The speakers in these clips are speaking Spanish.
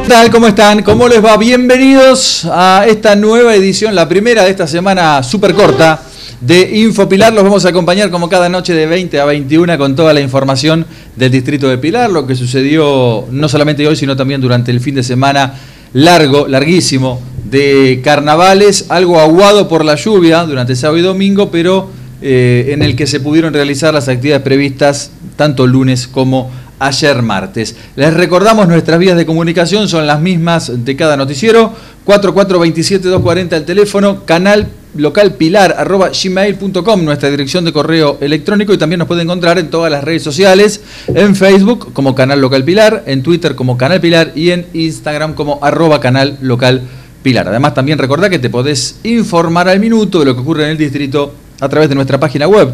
tal? ¿Cómo están? ¿Cómo les va? Bienvenidos a esta nueva edición, la primera de esta semana súper corta de Info Pilar. Los vamos a acompañar como cada noche de 20 a 21 con toda la información del distrito de Pilar, lo que sucedió no solamente hoy, sino también durante el fin de semana larguísimo de carnavales, algo aguado por la lluvia durante sábado y domingo, pero en el que se pudieron realizar las actividades previstas tanto lunes como ayer martes. Les recordamos, nuestras vías de comunicación son las mismas de cada noticiero: 4427-240 el teléfono, canal local pilar @gmail.com nuestra dirección de correo electrónico, y también nos pueden encontrar en todas las redes sociales, en Facebook como Canal Local Pilar, en Twitter como Canal Pilar y en Instagram como @Canal Local Pilar. Además, también recordá que te podés informar al minuto de lo que ocurre en el distrito a través de nuestra página web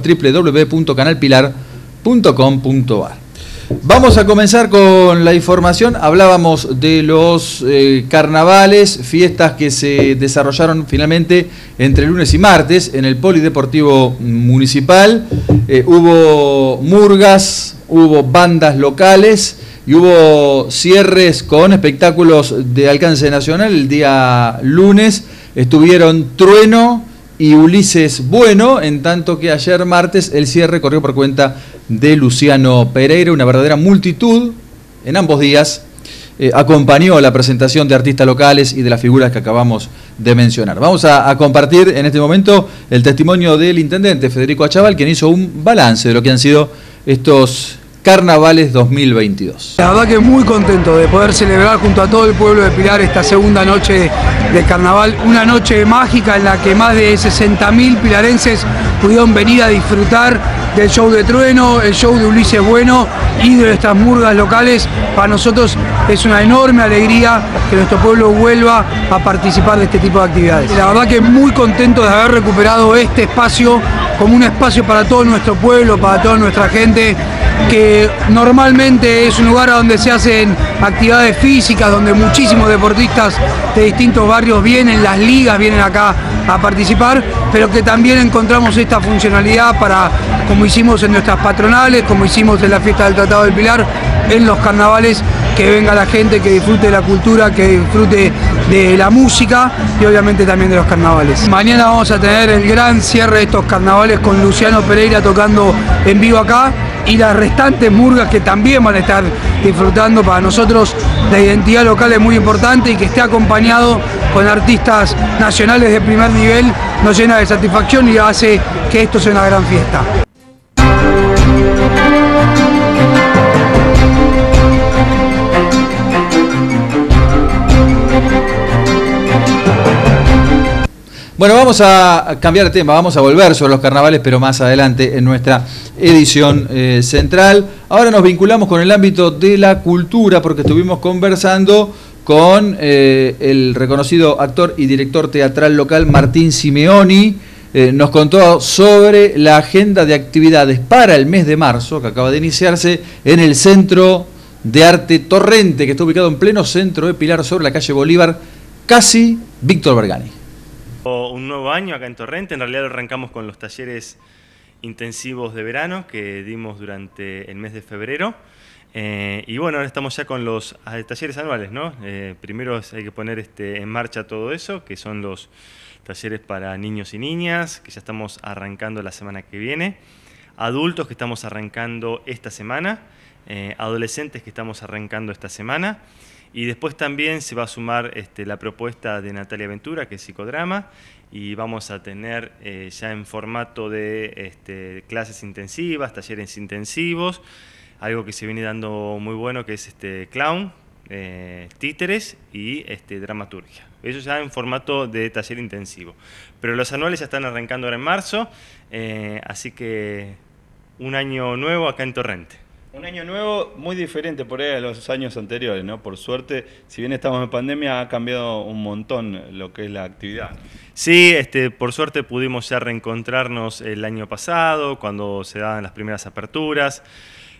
www.canalpilar.com.ar. Vamos a comenzar con la información. Hablábamos de los carnavales, fiestas que se desarrollaron finalmente entre lunes y martes en el Polideportivo Municipal. Hubo murgas, hubo bandas locales y hubo cierres con espectáculos de alcance nacional. El día lunes estuvieron Trueno y Ulises Bueno, en tanto que ayer martes el cierre corrió por cuenta de Luciano Pereira. Una verdadera multitud en ambos días acompañó la presentación de artistas locales y de las figuras que acabamos de mencionar. Vamos a compartir en este momento el testimonio del intendente Federico Achaval, quien hizo un balance de lo que han sido estos Carnavales 2022. La verdad que muy contento de poder celebrar junto a todo el pueblo de Pilar esta segunda noche del carnaval, una noche mágica en la que más de 60.000 pilarenses pudieron venir a disfrutar del show de Trueno, el show de Ulises Bueno y de estas murgas locales. Para nosotros es una enorme alegría que nuestro pueblo vuelva a participar de este tipo de actividades. La verdad que muy contento de haber recuperado este espacio como un espacio para todo nuestro pueblo, para toda nuestra gente, que normalmente es un lugar donde se hacen actividades físicas, donde muchísimos deportistas de distintos barrios vienen, las ligas vienen acá a participar, pero que también encontramos esta funcionalidad para, como hicimos en nuestras patronales, como hicimos en la fiesta del Tratado del Pilar, en los carnavales, que venga la gente, que disfrute de la cultura, que disfrute de la música y obviamente también de los carnavales. Mañana vamos a tener el gran cierre de estos carnavales con Luciano Pereira tocando en vivo acá, y las restantes murgas que también van a estar disfrutando. Para nosotros la identidad local es muy importante, y que esté acompañado con artistas nacionales de primer nivel nos llena de satisfacción y hace que esto sea una gran fiesta. Bueno, vamos a cambiar de tema, vamos a volver sobre los carnavales, pero más adelante en nuestra edición central. Ahora nos vinculamos con el ámbito de la cultura, porque estuvimos conversando con el reconocido actor y director teatral local Martín Simeoni. Nos contó sobre la agenda de actividades para el mes de marzo, que acaba de iniciarse en el Centro de Arte Torrente, que está ubicado en pleno centro de Pilar, sobre la calle Bolívar, casi Víctor Bergani. Un nuevo año acá en Torrente. En realidad arrancamos con los talleres intensivos de verano que dimos durante el mes de febrero. Y bueno, ahora estamos ya con los talleres anuales, ¿no? Primero hay que poner en marcha todo eso, que son los talleres para niños y niñas, que ya estamos arrancando la semana que viene. Adultos que estamos arrancando esta semana. Adolescentes que estamos arrancando esta semana. Y después también se va a sumar la propuesta de Natalia Ventura, que es psicodrama, y vamos a tener ya en formato de clases intensivas, talleres intensivos, algo que se viene dando muy bueno, que es clown, títeres y dramaturgia. Eso ya en formato de taller intensivo. Pero los anuales ya están arrancando ahora en marzo, así que un año nuevo acá en Torrente. Un año nuevo muy diferente por ahí a los años anteriores, ¿no? Por suerte, si bien estamos en pandemia, ha cambiado un montón lo que es la actividad. Sí, por suerte pudimos ya reencontrarnos el año pasado, cuando se daban las primeras aperturas.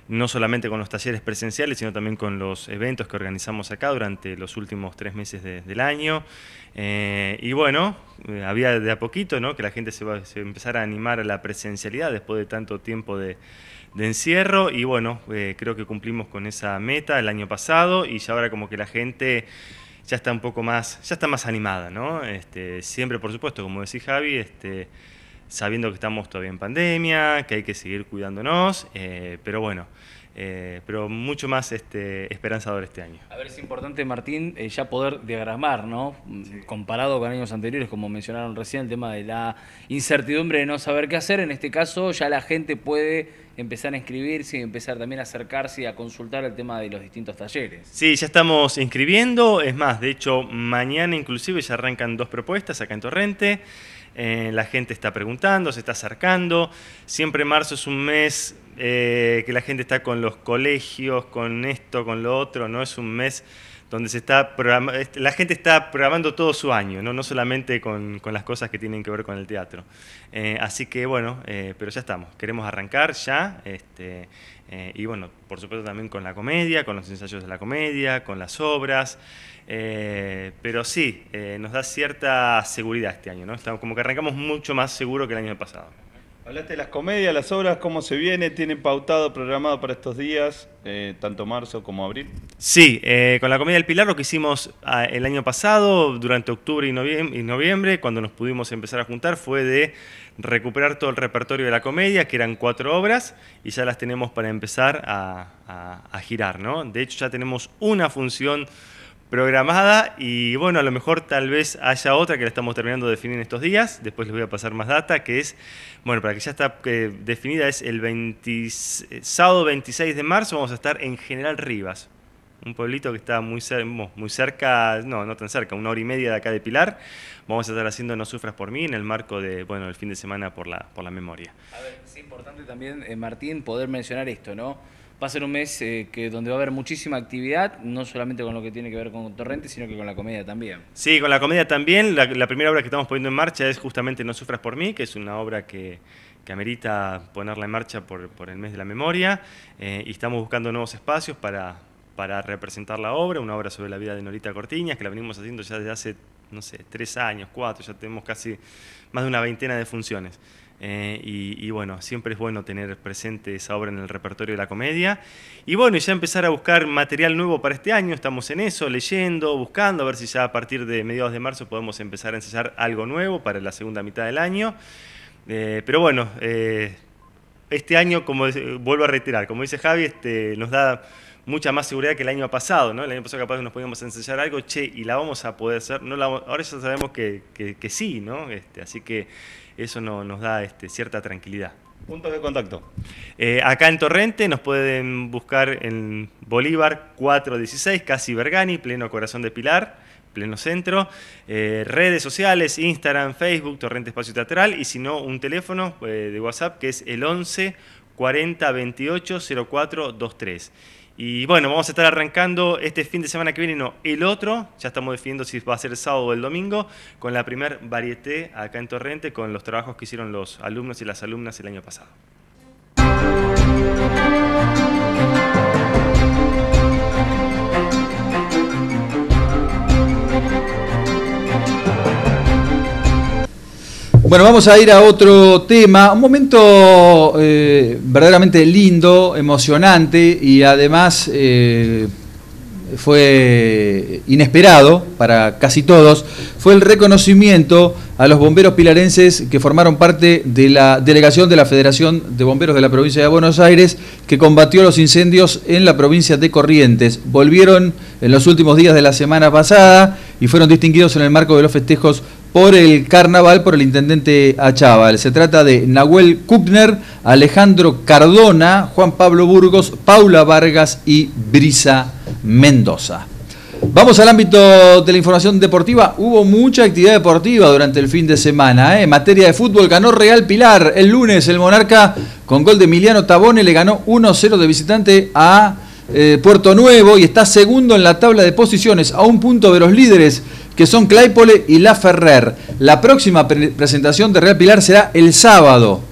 no solamente con los talleres presenciales, sino también con los eventos que organizamos acá durante los últimos 3 meses del año. Y bueno, había de a poquito, ¿no?, que la gente se empezara a animar a la presencialidad después de tanto tiempo de encierro, y bueno, creo que cumplimos con esa meta el año pasado, y ya ahora como que la gente ya está un poco más, ya está más animada, ¿no? Siempre, por supuesto, como decía Javi, sabiendo que estamos todavía en pandemia, que hay que seguir cuidándonos, pero bueno, pero mucho más esperanzador este año. A ver, es importante, Martín, ya poder diagramar, ¿no? Sí. Comparado con años anteriores, como mencionaron recién, el tema de la incertidumbre de no saber qué hacer. En este caso ya la gente puede empezar a inscribirse y empezar también a acercarse y a consultar el tema de los distintos talleres. Sí, ya estamos inscribiendo, es más, de hecho mañana inclusive ya arrancan 2 propuestas acá en Torrente. La gente está preguntando, se está acercando. Siempre marzo es un mes que la gente está con los colegios, con esto, con lo otro, no es un mes donde la gente está programando todo su año, no solamente con las cosas que tienen que ver con el teatro. Así que bueno, pero ya estamos, queremos arrancar ya, y bueno, por supuesto también con la comedia, con los ensayos de la comedia, con las obras, pero sí, nos da cierta seguridad este año, ¿no? Estamos como que arrancamos mucho más seguro que el año pasado. Hablaste de las comedias, las obras, ¿cómo se viene? ¿Tienen pautado, programado para estos días, tanto marzo como abril? Sí, con la Comedia del Pilar lo que hicimos el año pasado, durante octubre y noviembre, cuando nos pudimos empezar a juntar, fue de recuperar todo el repertorio de la comedia, que eran 4 obras, y ya las tenemos para empezar a girar, ¿no? De hecho, ya tenemos una función programada, y bueno, a lo mejor tal vez haya otra que la estamos terminando de definir en estos días. Después les voy a pasar más data, que es, bueno, para que ya está definida, es el sábado 26 de marzo vamos a estar en General Rivas, un pueblito que está muy cerca, no tan cerca, 1 hora y media de acá de Pilar. Vamos a estar haciendo No sufras por mí en el marco de, bueno, el fin de semana por la memoria. A ver, es importante también, Martín, poder mencionar esto, ¿no? Va a ser un mes donde va a haber muchísima actividad, no solamente con lo que tiene que ver con Torrente, sino que con la comedia también. Sí, con la comedia también. La primera obra que estamos poniendo en marcha es justamente No sufras por mí, que es una obra que amerita ponerla en marcha por el mes de la memoria, y estamos buscando nuevos espacios para representar la obra, una obra sobre la vida de Norita Cortiñas, que la venimos haciendo ya desde hace, no sé, 3 años, 4, ya tenemos casi más de una veintena de funciones. Y bueno, siempre es bueno tener presente esa obra en el repertorio de la comedia. Y bueno, ya empezar a buscar material nuevo para este año, estamos en eso, leyendo, buscando, a ver si ya a partir de mediados de marzo podemos empezar a ensayar algo nuevo para la segunda mitad del año. Pero bueno, este año, como vuelvo a reiterar, como dice Javi, nos da mucha más seguridad que el año pasado, ¿no? El año pasado capaz nos podíamos ensayar algo, y la vamos a poder hacer, ahora ya sabemos que sí, ¿no? Así que eso nos da cierta tranquilidad. ¿Puntos de contacto? Acá en Torrente nos pueden buscar en Bolívar 416, casi Bergani, pleno corazón de Pilar, pleno centro. Redes sociales, Instagram, Facebook, Torrente Espacio Teatral, y si no, un teléfono de WhatsApp que es el 11 40 28 04 23. Y bueno, vamos a estar arrancando este fin de semana que viene, no, el otro, ya estamos definiendo si va a ser el sábado o el domingo, con la primer varieté acá en Torrente, con los trabajos que hicieron los alumnos y las alumnas el año pasado. Bueno, vamos a ir a otro tema, un momento verdaderamente lindo, emocionante, y además fue inesperado para casi todos. Fue el reconocimiento a los bomberos pilarenses que formaron parte de la delegación de la Federación de Bomberos de la provincia de Buenos Aires, que combatió los incendios en la provincia de Corrientes. Volvieron en los últimos días de la semana pasada y fueron distinguidos en el marco de los festejos por el carnaval por el intendente Achával. Se trata de Nahuel Kupner, Alejandro Cardona, Juan Pablo Burgos, Paula Vargas y Brisa Mendoza. Vamos al ámbito de la información deportiva. Hubo mucha actividad deportiva durante el fin de semana. En materia de fútbol, ganó Real Pilar. El lunes el Monarca, con gol de Emiliano Tabone, le ganó 1-0 de visitante a Puerto Nuevo y está segundo en la tabla de posiciones, a un punto de los líderes, que son Claypole y La Ferrer. La próxima presentación de Real Pilar será el sábado,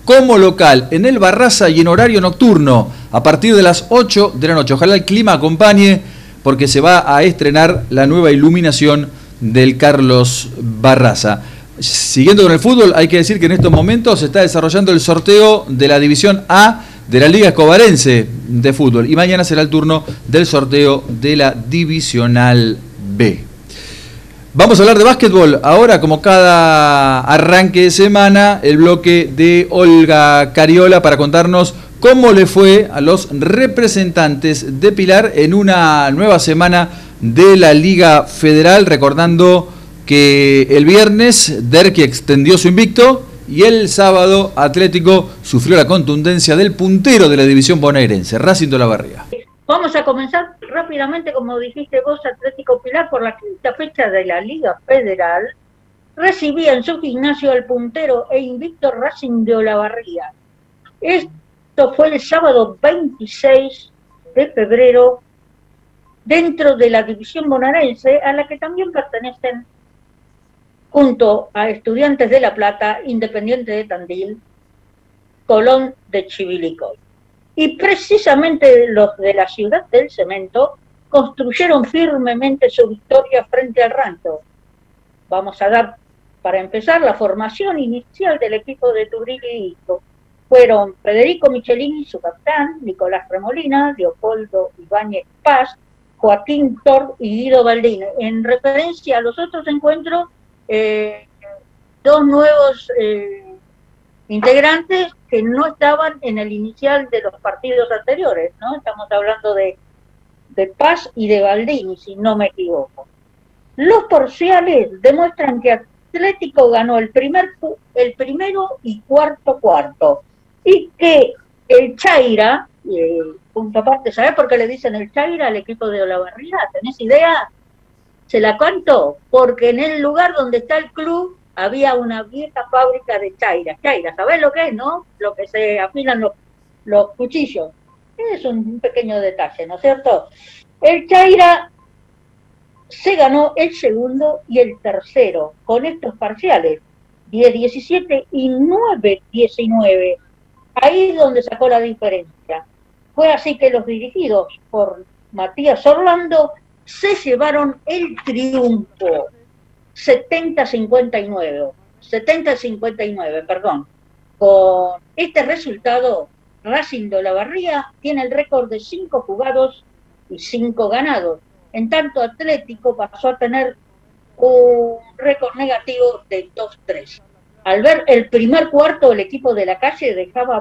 como local en el Barraza y en horario nocturno a partir de las 8 de la noche. Ojalá el clima acompañe porque se va a estrenar la nueva iluminación del Carlos Barraza. Siguiendo con el fútbol, hay que decir que en estos momentos se está desarrollando el sorteo de la División A de la Liga Escobarense de fútbol y mañana será el turno del sorteo de la Divisional B. Vamos a hablar de básquetbol ahora, como cada arranque de semana, el bloque de Olga Cariola para contarnos cómo le fue a los representantes de Pilar en una nueva semana de la Liga Federal, recordando que el viernes Derqui extendió su invicto y el sábado Atlético sufrió la contundencia del puntero de la división bonaerense, Racing de Olavarría. Vamos a comenzar rápidamente, como dijiste vos, Atlético Pilar, por la quinta fecha de la Liga Federal. Recibía en su gimnasio al puntero e invicto Racing de Olavarría. Esto fue el sábado 26 de febrero, dentro de la división bonaerense, a la que también pertenecen, junto a Estudiantes de La Plata, Independiente de Tandil, Colón de Chivilcoy. Y precisamente los de la ciudad del cemento construyeron firmemente su victoria frente al Rancho. Vamos a dar, para empezar, la formación inicial del equipo de Turilito. Fueron Federico Michelini, su capitán, Nicolás Remolina, Leopoldo Ibáñez Paz, Joaquín Tor y Guido Baldín. En referencia a los otros encuentros, dos nuevos integrantes que no estaban en el inicial de los partidos anteriores, ¿no? Estamos hablando de Paz y de Baldini, si no me equivoco. Los parciales demuestran que Atlético ganó el primero y cuarto, y que el Chaira, punto aparte, ¿sabés por qué le dicen el Chaira al equipo de Olavarría? ¿Tenés idea? Se la cuento, porque en el lugar donde está el club había una vieja fábrica de Chaira. Chaira, ¿sabés lo que es, no? Lo que se afilan los cuchillos. Es un pequeño detalle, ¿no es cierto? El Chaira se ganó el segundo y el tercero con estos parciales, 10-17 y 9-19. Ahí es donde sacó la diferencia. Fue así que los dirigidos por Matías Orlando se llevaron el triunfo, 70-59, perdón. Con este resultado, Racing de Olavarría tiene el récord de 5 jugados y 5 ganados. En tanto, Atlético pasó a tener un récord negativo de 2-3. Al ver el primer cuarto, el equipo de la calle dejaba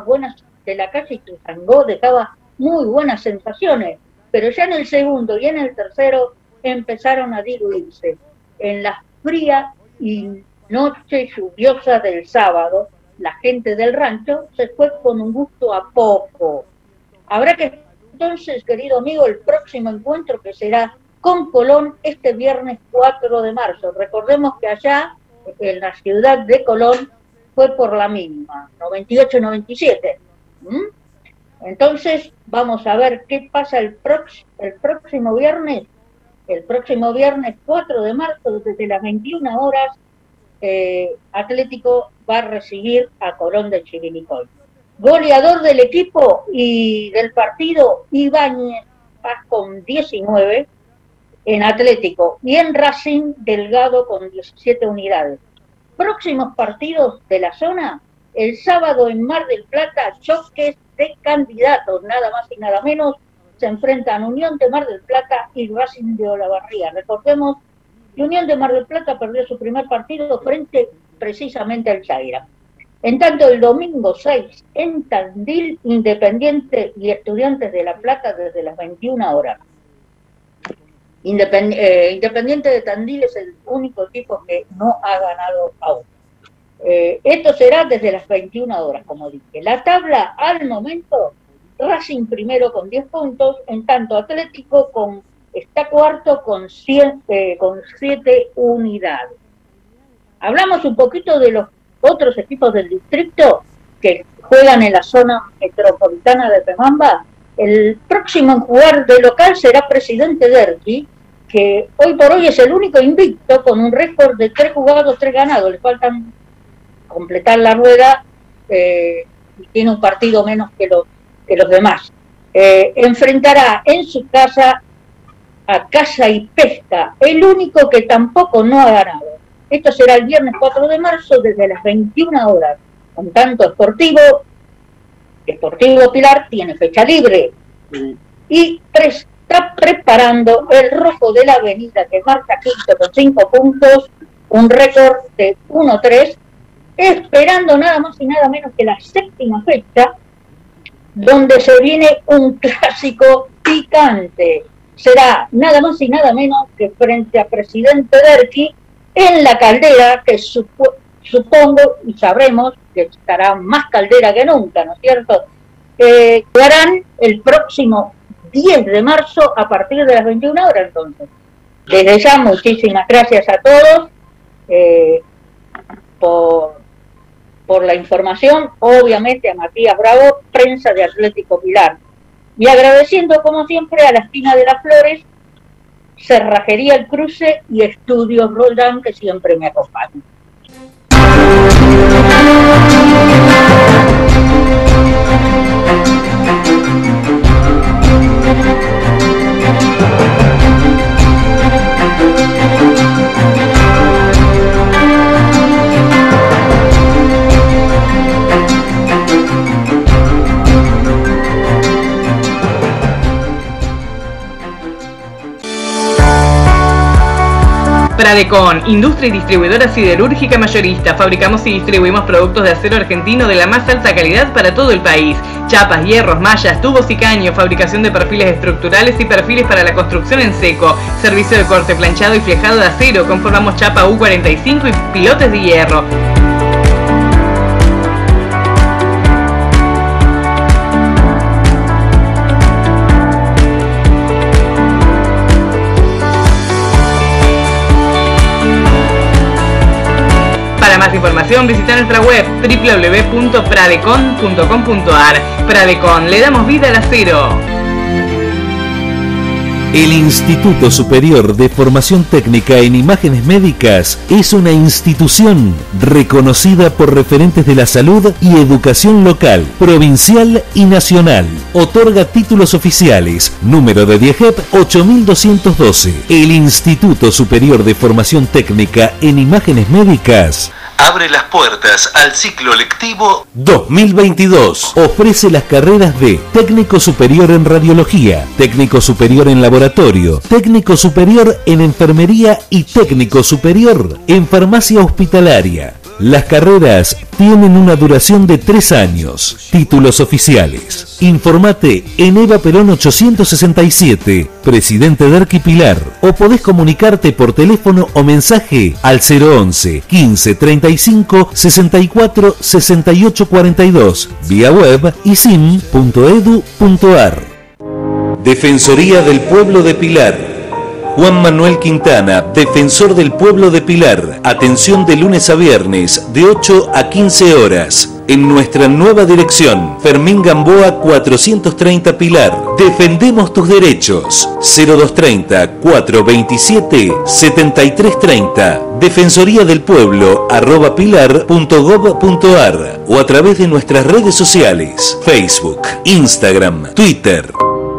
muy buenas sensaciones, pero ya en el segundo y en el tercero empezaron a diluirse. En la fría y noche lluviosa del sábado, la gente del Rancho se fue con un gusto a poco. Habrá que entonces, querido amigo, el próximo encuentro que será con Colón este viernes 4 de marzo. Recordemos que allá, en la ciudad de Colón, fue por la mínima, 98-97. Entonces, vamos a ver qué pasa el próximo viernes. El próximo viernes 4 de marzo, desde las 21 horas, Atlético va a recibir a Colón de Chivilcoy. Goleador del equipo y del partido, Ibáñez Paz con 19 en Atlético, y en Racing Delgado con 17 unidades. Próximos partidos de la zona, el sábado en Mar del Plata, choques de candidatos, nada más y nada menos, se enfrentan Unión de Mar del Plata y Racing de Olavarría. Recordemos que Unión de Mar del Plata perdió su primer partido frente precisamente al Chaira. En tanto, el domingo 6 en Tandil, Independiente y Estudiantes de La Plata desde las 21 horas. Independiente de Tandil es el único equipo que no ha ganado aún. Esto será desde las 21 horas, como dije. La tabla al momento, Racing primero con 10 puntos, en tanto Atlético está cuarto con 7 unidades. Hablamos un poquito de los otros equipos del distrito que juegan en la zona metropolitana de Pemamba. El próximo en jugar de local será Presidente Derqui, que hoy por hoy es el único invicto con un récord de 3 jugados, 3 ganados. Le faltan completar la rueda y tiene un partido menos que los demás. Enfrentará en su casa a Casa y Pesca, el único que tampoco no ha ganado. Esto será el viernes 4 de marzo desde las 21 horas. Con tanto Sportivo Pilar tiene fecha libre y está preparando el Rojo de la Avenida, que marca quinto con 5 puntos, un récord de 1-3, esperando nada más y nada menos que la séptima fecha, donde se viene un clásico picante. Será nada más y nada menos que frente a Presidente Derqui en la Caldera, que supongo y sabremos que estará más caldera que nunca, ¿no es cierto? Jugarán el próximo 10 de marzo a partir de las 21 horas, entonces. Desde ya, muchísimas gracias a todos por la información, obviamente a Matías Bravo, prensa de Atlético Pilar. Y agradeciendo, como siempre, a la Esquina de las Flores, Cerrajería El Cruce y Estudios Roldán, que siempre me acompañan. Pradecon, industria y distribuidora siderúrgica mayorista. Fabricamos y distribuimos productos de acero argentino de la más alta calidad para todo el país. Chapas, hierros, mallas, tubos y caños, fabricación de perfiles estructurales y perfiles para la construcción en seco. Servicio de corte, planchado y flijado de acero. Conformamos chapa U45 y pilotes de hierro. Para más información visita nuestra web www.pradecon.com.ar. Pradecon, le damos vida al acero. El Instituto Superior de Formación Técnica en Imágenes Médicas es una institución reconocida por referentes de la salud y educación local, provincial y nacional. Otorga títulos oficiales, número de DIEGEP 8212. El Instituto Superior de Formación Técnica en Imágenes Médicas abre las puertas al ciclo lectivo 2022. Ofrece las carreras de Técnico Superior en Radiología, Técnico Superior en Laboratorio, Técnico Superior en Enfermería y Técnico Superior en Farmacia Hospitalaria. Las carreras tienen una duración de 3 años. Títulos oficiales. Informate en Eva Perón 867, Presidente Derqui Pilar, o podés comunicarte por teléfono o mensaje al 011 15 35 64 68 42, vía web isim.edu.ar. Defensoría del Pueblo de Pilar. Juan Manuel Quintana, Defensor del Pueblo de Pilar. Atención de lunes a viernes, de 8 a 15 horas. En nuestra nueva dirección, Fermín Gamboa 430 Pilar. Defendemos tus derechos. 0230 427 7330. Defensoría del Pueblo @pilar.gov.ar o a través de nuestras redes sociales, Facebook, Instagram, Twitter.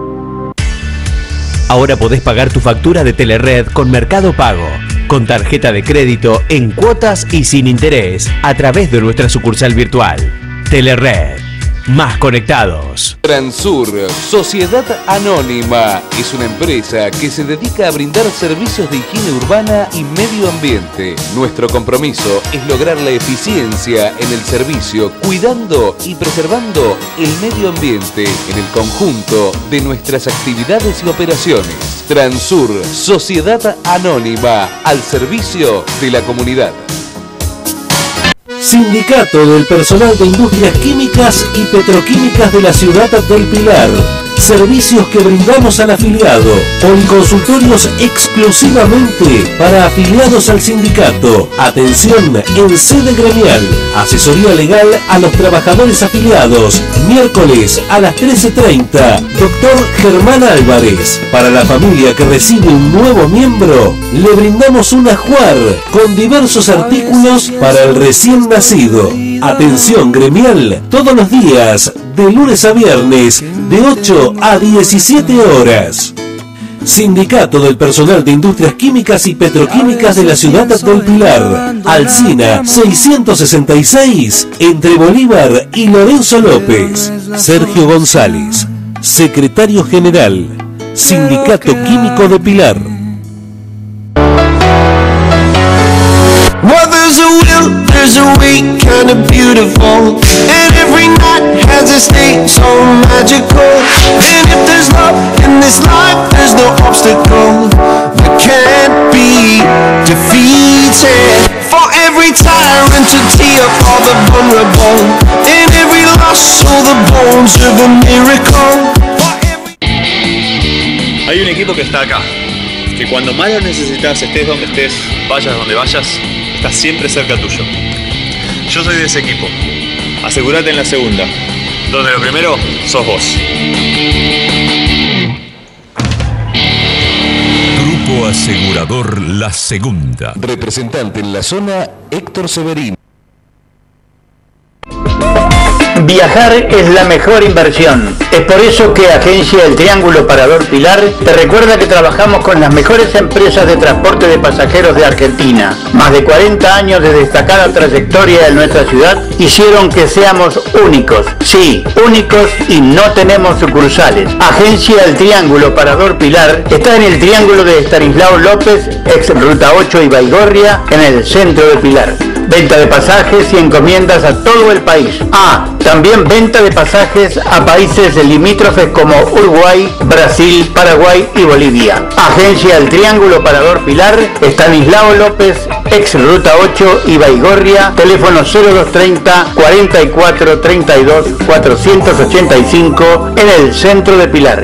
Ahora podés pagar tu factura de Telered con Mercado Pago, con tarjeta de crédito en cuotas y sin interés, a través de nuestra sucursal virtual. Telered, más conectados. Transur, Sociedad Anónima, es una empresa que se dedica a brindar servicios de higiene urbana y medio ambiente. Nuestro compromiso es lograr la eficiencia en el servicio, cuidando y preservando el medio ambiente en el conjunto de nuestras actividades y operaciones. Transur, Sociedad Anónima, al servicio de la comunidad. Sindicato del Personal de Industrias Químicas y Petroquímicas de la Ciudad del Pilar. Servicios que brindamos al afiliado, consultorios exclusivamente para afiliados al sindicato, atención en sede gremial, asesoría legal a los trabajadores afiliados, miércoles a las 13:30, Dr. Germán Álvarez. Para la familia que recibe un nuevo miembro, le brindamos un ajuar con diversos artículos para el recién nacido. Atención gremial, todos los días, de lunes a viernes, de 8 a 17 horas. Sindicato del Personal de Industrias Químicas y Petroquímicas de la Ciudad del Pilar. Alsina 666, entre Bolívar y Lorenzo López. Sergio González, secretario general, Sindicato Químico de Pilar. Well, there's a will, there's a way, kind of beautiful. And every night has a state so magical. And if there's love in this life, there's no obstacle that can't be defeated. For every tyrant to tear for the vulnerable. In every loss, all the bones of a miracle. Hay un equipo que está acá, que cuando más lo necesitas, estés donde estés, vayas donde vayas, está siempre cerca tuyo. Yo soy de ese equipo. Asegúrate en la segunda, donde lo primero sos vos. Grupo Asegurador La Segunda. Representante en la zona, Héctor Severín. Viajar es la mejor inversión. Es por eso que Agencia El Triángulo Parador Pilar te recuerda que trabajamos con las mejores empresas de transporte de pasajeros de Argentina. Más de 40 años de destacada trayectoria en nuestra ciudad hicieron que seamos únicos. Sí, únicos, y no tenemos sucursales. Agencia El Triángulo Parador Pilar está en el Triángulo de Estanislao López, ex Ruta 8 y Baigorria, en el centro de Pilar. Venta de pasajes y encomiendas a todo el país. También venta de pasajes a países limítrofes como Uruguay, Brasil, Paraguay y Bolivia. Agencia El Triángulo Parador Pilar, Estanislao López, ex Ruta 8 y Baigorria, teléfono 0230 44 32 485 en el centro de Pilar.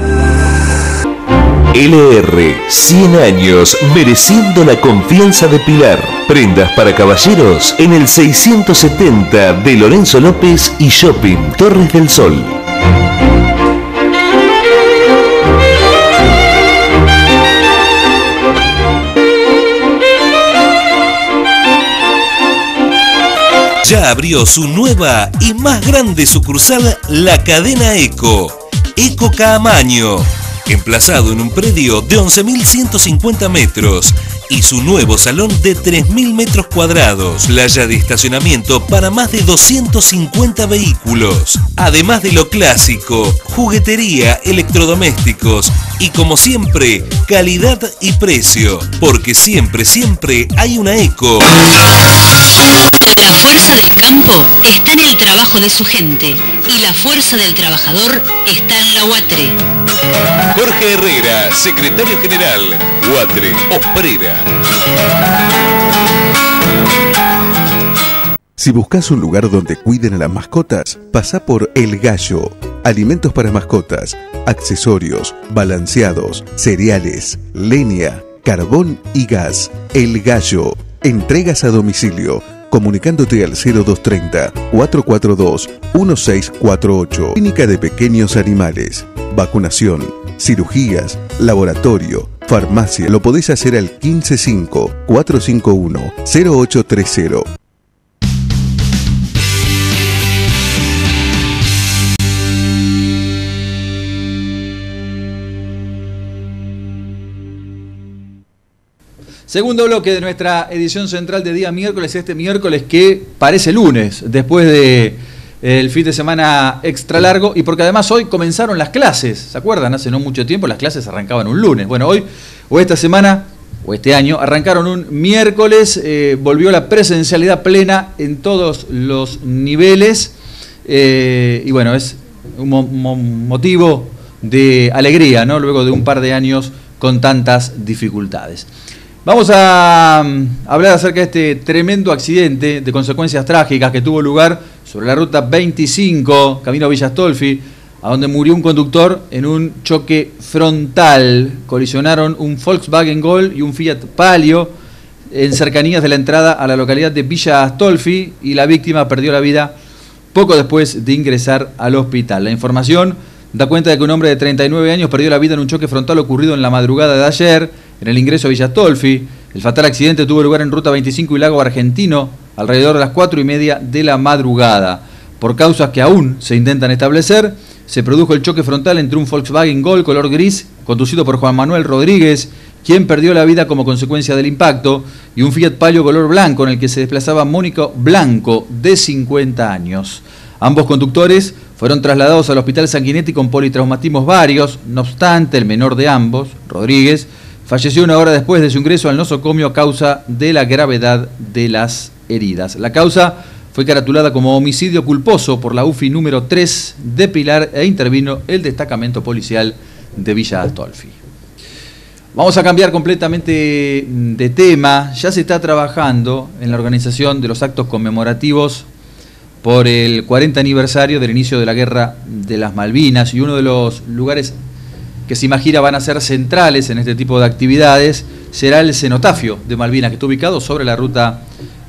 LR, 100 años mereciendo la confianza de Pilar. Prendas para caballeros en el 670 de Lorenzo López y Shopping Torres del Sol. Ya abrió su nueva y más grande sucursal, la cadena Eco. Eco Caamaño. Emplazado en un predio de 11.150 metros y su nuevo salón de 3.000 metros cuadrados, playa de estacionamiento para más de 250 vehículos, además de lo clásico, juguetería, electrodomésticos y, como siempre, calidad y precio, porque siempre hay una Eco. La fuerza del campo está en el trabajo de su gente y la fuerza del trabajador está en la UATRE. Jorge Herrera, secretario general, UATRE, Osprera. Si buscas un lugar donde cuiden a las mascotas, pasá por El Gallo. Alimentos para mascotas, accesorios, balanceados, cereales, leña, carbón y gas. El Gallo. Entregas a domicilio. Comunicándote al 0230 442 1648. Clínica de pequeños animales. Vacunación, cirugías, laboratorio, farmacia. Lo podés hacer al 155 451 0830. Segundo bloque de nuestra edición central de día miércoles, este miércoles que parece lunes, después de el fin de semana extra largo, y porque además hoy comenzaron las clases, ¿se acuerdan? Hace no mucho tiempo las clases arrancaban un lunes. Bueno, hoy, o esta semana, o este año, arrancaron un miércoles, volvió la presencialidad plena en todos los niveles, y bueno, es un motivo de alegría, ¿no? Luego de un par de años con tantas dificultades. Vamos a hablar acerca de este tremendo accidente de consecuencias trágicas que tuvo lugar sobre la ruta 25, camino a Villa Astolfi, a donde murió un conductor en un choque frontal. Colisionaron un Volkswagen Gol y un Fiat Palio en cercanías de la entrada a la localidad de Villa Astolfi, y la víctima perdió la vida poco después de ingresar al hospital. La información da cuenta de que un hombre de 39 años perdió la vida en un choque frontal ocurrido en la madrugada de ayer en el ingreso a Villa Astolfi. El fatal accidente tuvo lugar en ruta 25 y Lago Argentino, alrededor de las 4:30 de la madrugada. Por causas que aún se intentan establecer, se produjo el choque frontal entre un Volkswagen Gol color gris, conducido por Juan Manuel Rodríguez, quien perdió la vida como consecuencia del impacto, y un Fiat Palio color blanco en el que se desplazaba Mónica Blanco, de 50 años. Ambos conductores fueron trasladados al Hospital Sanguinetti con politraumatismos varios. No obstante, el menor de ambos, Rodríguez, falleció 1 hora después de su ingreso al nosocomio a causa de la gravedad de las heridas. La causa fue caratulada como homicidio culposo por la UFI número 3 de Pilar e intervino el destacamento policial de Villa Astolfi. Vamos a cambiar completamente de tema. Ya se está trabajando en la organización de los actos conmemorativos por el 40 aniversario del inicio de la Guerra de las Malvinas, y uno de los lugares que se imagina van a ser centrales en este tipo de actividades será el cenotafio de Malvinas, que está ubicado sobre la ruta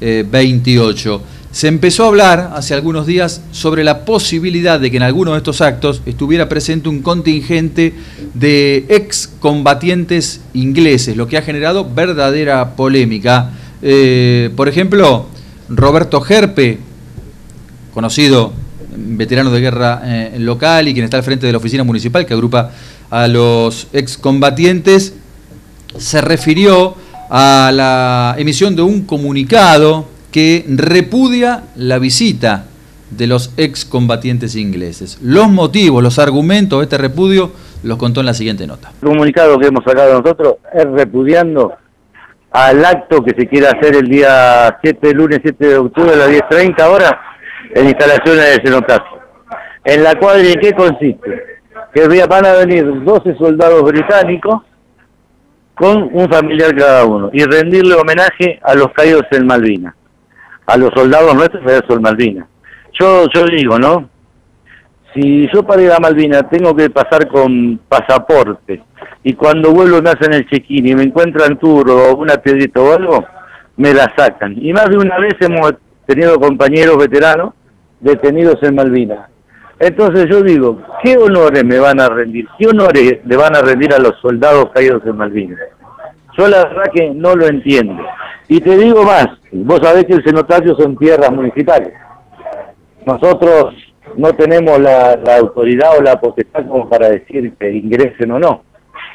28. Se empezó a hablar hace algunos días sobre la posibilidad de que en alguno de estos actos estuviera presente un contingente de excombatientes ingleses, lo que ha generado verdadera polémica. Por ejemplo, Roberto Gerpe, conocido veterano de guerra local y quien está al frente de la oficina municipal que agrupa a los excombatientes, se refirió a la emisión de un comunicado que repudia la visita de los excombatientes ingleses. Los motivos, los argumentos de este repudio los contó en la siguiente nota. El comunicado que hemos sacado nosotros es repudiando al acto que se quiere hacer el día 7, lunes 7 de octubre a las 10:30 horas en instalaciones de cenotafio. ¿En la cual en qué consiste? Que van a venir 12 soldados británicos con un familiar cada uno y rendirle homenaje a los caídos en Malvinas, a los soldados nuestros caídos en Malvinas. Yo digo, ¿no? Si yo para ir a Malvinas tengo que pasar con pasaporte y cuando vuelvo me hacen el check-in y me encuentran turro o una piedrita o algo, me la sacan. Y más de una vez hemos tenido compañeros veteranos detenidos en Malvinas. Entonces yo digo, ¿qué honores me van a rendir? ¿Qué honores le van a rendir a los soldados caídos en Malvinas? Yo la verdad que no lo entiendo. Y te digo más, vos sabés que el cenotafio son tierras municipales. Nosotros no tenemos la autoridad o la potestad como para decir que ingresen o no.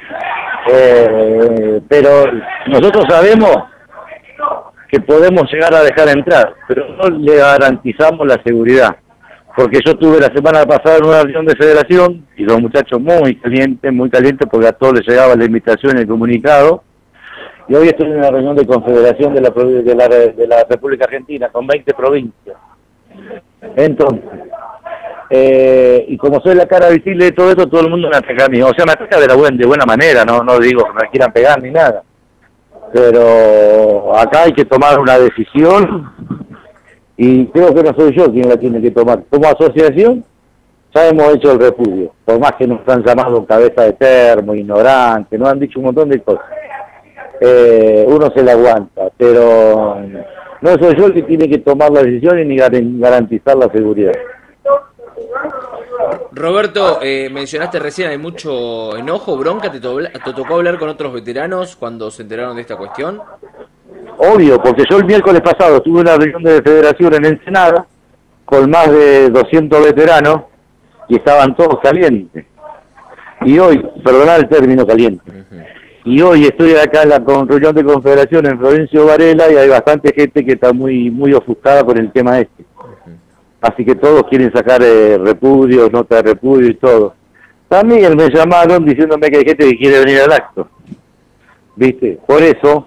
Pero nosotros sabemos que podemos llegar a dejar entrar, pero no le garantizamos la seguridad. Porque yo estuve la semana pasada en una reunión de federación y los muchachos muy calientes, porque a todos les llegaba la invitación y el comunicado. Y hoy estoy en una reunión de confederación de la República Argentina con 20 provincias. Entonces, y como soy la cara visible de todo esto, todo el mundo me ataca a mí. O sea, me ataca de buena manera, no digo que me quieran pegar ni nada. Pero acá hay que tomar una decisión y creo que no soy yo quien la tiene que tomar. Como asociación ya hemos hecho el repudio, por más que nos han llamado cabeza de termo, ignorante, nos han dicho un montón de cosas. Uno se la aguanta, pero no soy yo el que tiene que tomar la decisión y ni garantizar la seguridad. Roberto, mencionaste recién, hay mucho enojo, bronca, ¿te tocó hablar con otros veteranos cuando se enteraron de esta cuestión? Obvio, porque yo el miércoles pasado tuve una reunión de federación en Ensenada con más de 200 veteranos y estaban todos calientes. Y hoy, perdoná el término caliente, y hoy estoy acá en la reunión de confederación en Florencio Varela y hay bastante gente que está muy ofuscada por el tema este. Así que todos quieren sacar repudios, nota de repudio y todo. También me llamaron diciéndome que hay gente que quiere venir al acto. ¿Viste? Por eso,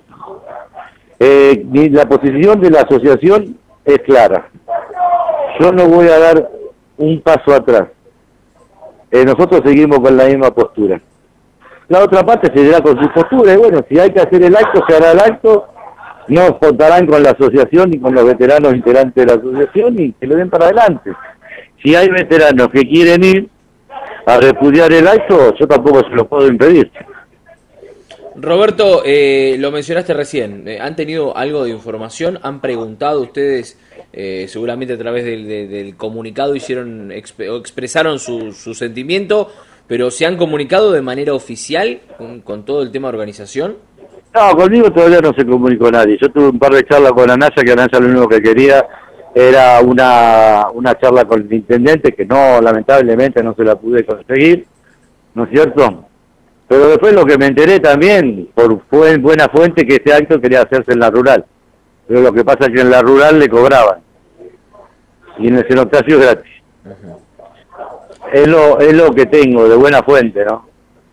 la posición de la asociación es clara. Yo no voy a dar un paso atrás. Nosotros seguimos con la misma postura. La otra parte seguirá con su postura y bueno, si hay que hacer el acto, se hará el acto. No contarán con la asociación y con los veteranos integrantes de la asociación y que le den para adelante. Si hay veteranos que quieren ir a repudiar el acto, yo tampoco se lo puedo impedir. Roberto, lo mencionaste recién, ¿han tenido algo de información? ¿Han preguntado ustedes, seguramente a través del comunicado expresaron su sentimiento, pero se han comunicado de manera oficial con todo el tema de organización? No, conmigo todavía no se comunicó nadie. Yo tuve un par de charlas con Anaya, que Anaya lo único que quería era una charla con el intendente, que no, lamentablemente no se la pude conseguir, ¿no es cierto? Pero después lo que me enteré también, fue en buena fuente, que este acto quería hacerse en la rural. Pero lo que pasa es que en la rural le cobraban. Y en el cenotacio es gratis. Es lo que tengo, de buena fuente, ¿no?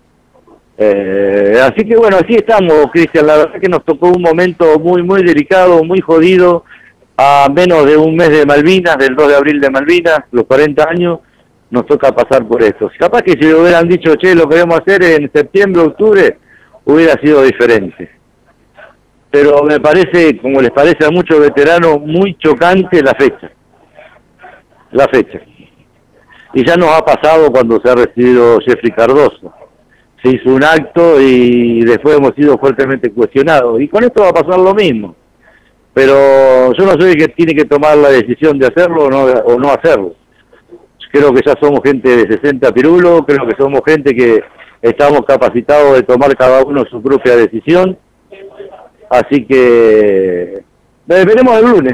Así que bueno, así estamos, Cristian. La verdad que nos tocó un momento muy, muy delicado, muy jodido, a menos de un mes de Malvinas, del 2 de abril de Malvinas, los 40 años, nos toca pasar por esto. Capaz que si le hubieran dicho, che, lo queremos hacer en septiembre, octubre, hubiera sido diferente. Pero me parece, como les parece a muchos veteranos, muy chocante la fecha. La fecha. Y ya nos ha pasado cuando se ha recibido Jeffrey Cardoso. Se hizo un acto y después hemos sido fuertemente cuestionados. Y con esto va a pasar lo mismo. Pero yo no soy el que tiene que tomar la decisión de hacerlo o no hacerlo. Creo que ya somos gente de 60 pirulos, creo que somos gente que estamos capacitados de tomar cada uno su propia decisión. Así que veremos el lunes.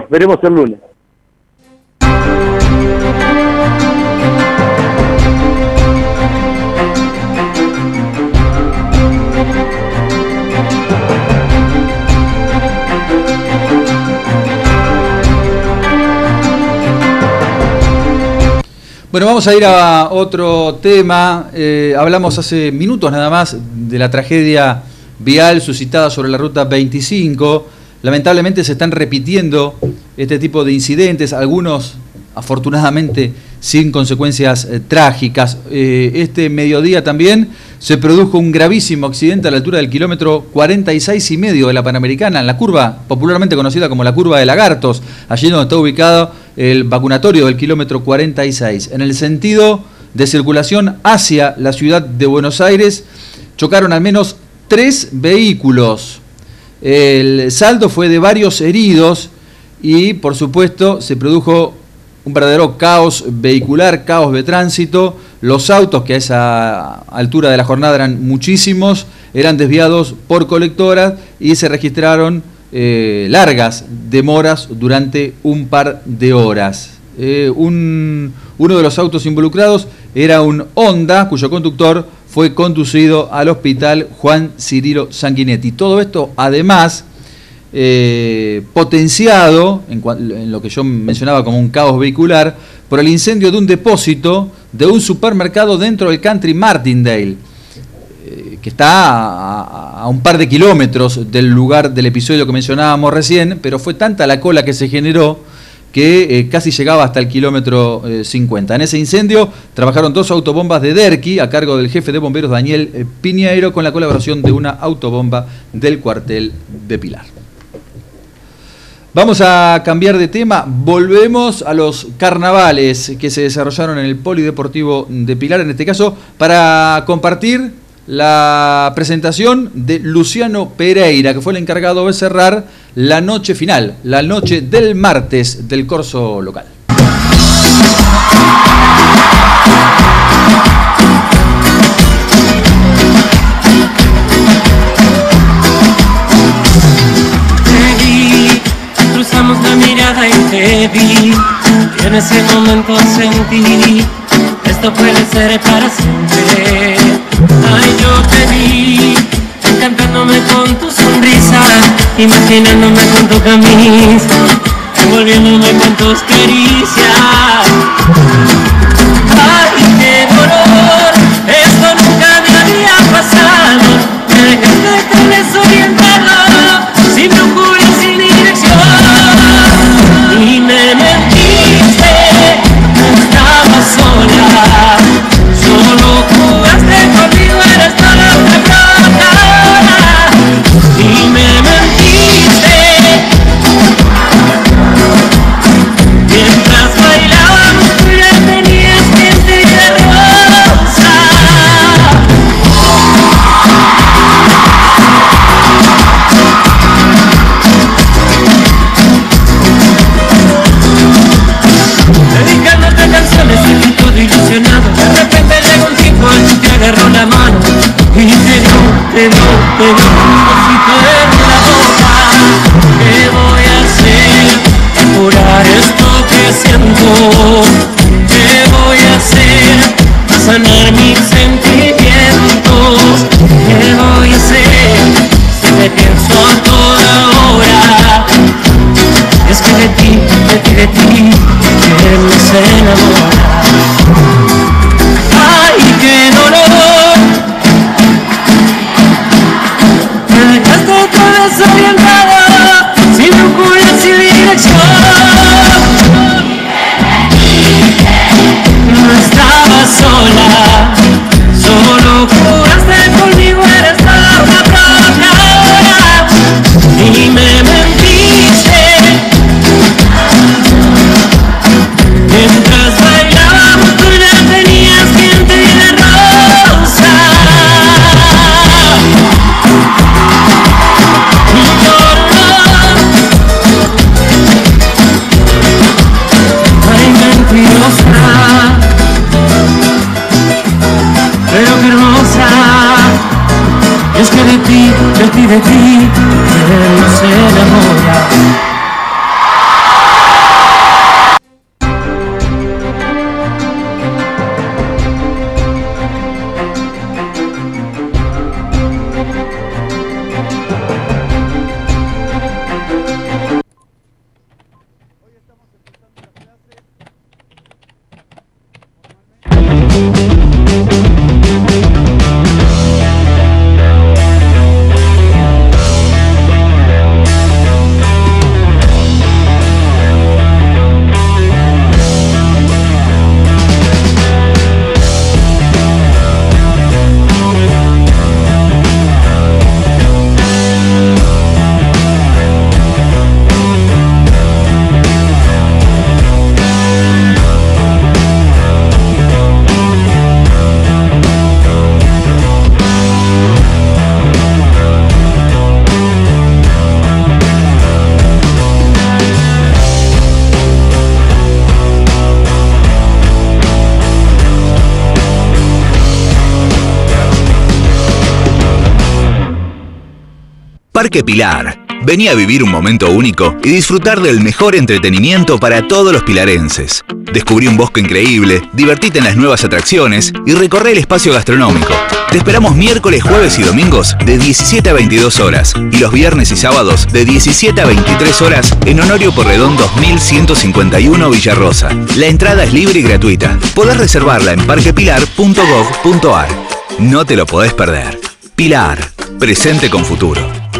Bueno, vamos a ir a otro tema. Hablamos hace minutos nada más de la tragedia vial suscitada sobre la ruta 25. Lamentablemente se están repitiendo este tipo de incidentes, algunos afortunadamente sin consecuencias trágicas. Este mediodía también se produjo un gravísimo accidente a la altura del kilómetro 46,5 de la Panamericana, en la curva popularmente conocida como la curva de Lagartos, allí donde está ubicado el vacunatorio del kilómetro 46. En el sentido de circulación hacia la ciudad de Buenos Aires chocaron al menos 3 vehículos. El saldo fue de varios heridos y, por supuesto, se produjo un verdadero caos vehicular, caos de tránsito. Los autos, que a esa altura de la jornada eran muchísimos, eran desviados por colectoras y se registraron largas demoras durante un par de horas. Uno de los autos involucrados era un Honda, cuyo conductor fue conducido al hospital Juan Cirilo Sanguinetti. Todo esto, además, potenciado, en lo que yo mencionaba como un caos vehicular, por el incendio de un depósito de un supermercado dentro del Country Martindale, que está a un par de kilómetros del lugar del episodio que mencionábamos recién, pero fue tanta la cola que se generó que casi llegaba hasta el kilómetro 50. En ese incendio trabajaron 2 autobombas de Derqui a cargo del jefe de bomberos Daniel Piñeiro, con la colaboración de una autobomba del cuartel de Pilar. Vamos a cambiar de tema, volvemos a los carnavales que se desarrollaron en el Polideportivo de Pilar, en este caso para compartir la presentación de Luciano Pereira, que fue el encargado de cerrar la noche final, la noche del martes del corso local. Cruzamos la mirada y te vi, y en ese momento sentí, esto puede ser para siempre. Ay, yo te vi, encantándome con tu sonrisa, imaginándome con tu camisa, envolviéndome con tus caricias. Ay, qué dolor, esto nunca me había pasado, me dejaste tan desorientado, sin brújula y sin dirección, y me mentiste, no estaba sola, solo jugaste conmigo, eres toda una broma, y me mentiste, mientras bailábamos tú ya tenías dientes de rosa. Dedicándote canciones y todo ilusionado, de repente llegó un tipo y te agarró la mano y te dio un besito de se enamora. Ay, qué dolor, me dejaste otra vez orientada, sin brújula, sin dirección. No estaba sola, solo juraste conmigo, eres la provocadora y me mentiste. Mientras bailábamos tú ya tenías quien te diera rosa. Ay, mentirosa, pero qué hermosa. Y es que de ti, él no se enamora. Parque Pilar. Vení a vivir un momento único y disfrutar del mejor entretenimiento para todos los pilarenses. Descubrí un bosque increíble, divertite en las nuevas atracciones y recorre el espacio gastronómico. Te esperamos miércoles, jueves y domingos de 17 a 22 horas y los viernes y sábados de 17 a 23 horas en Honorio Porredón 2151 Villarrosa. La entrada es libre y gratuita. Podés reservarla en parquepilar.gov.ar. No te lo podés perder. Pilar, presente con futuro.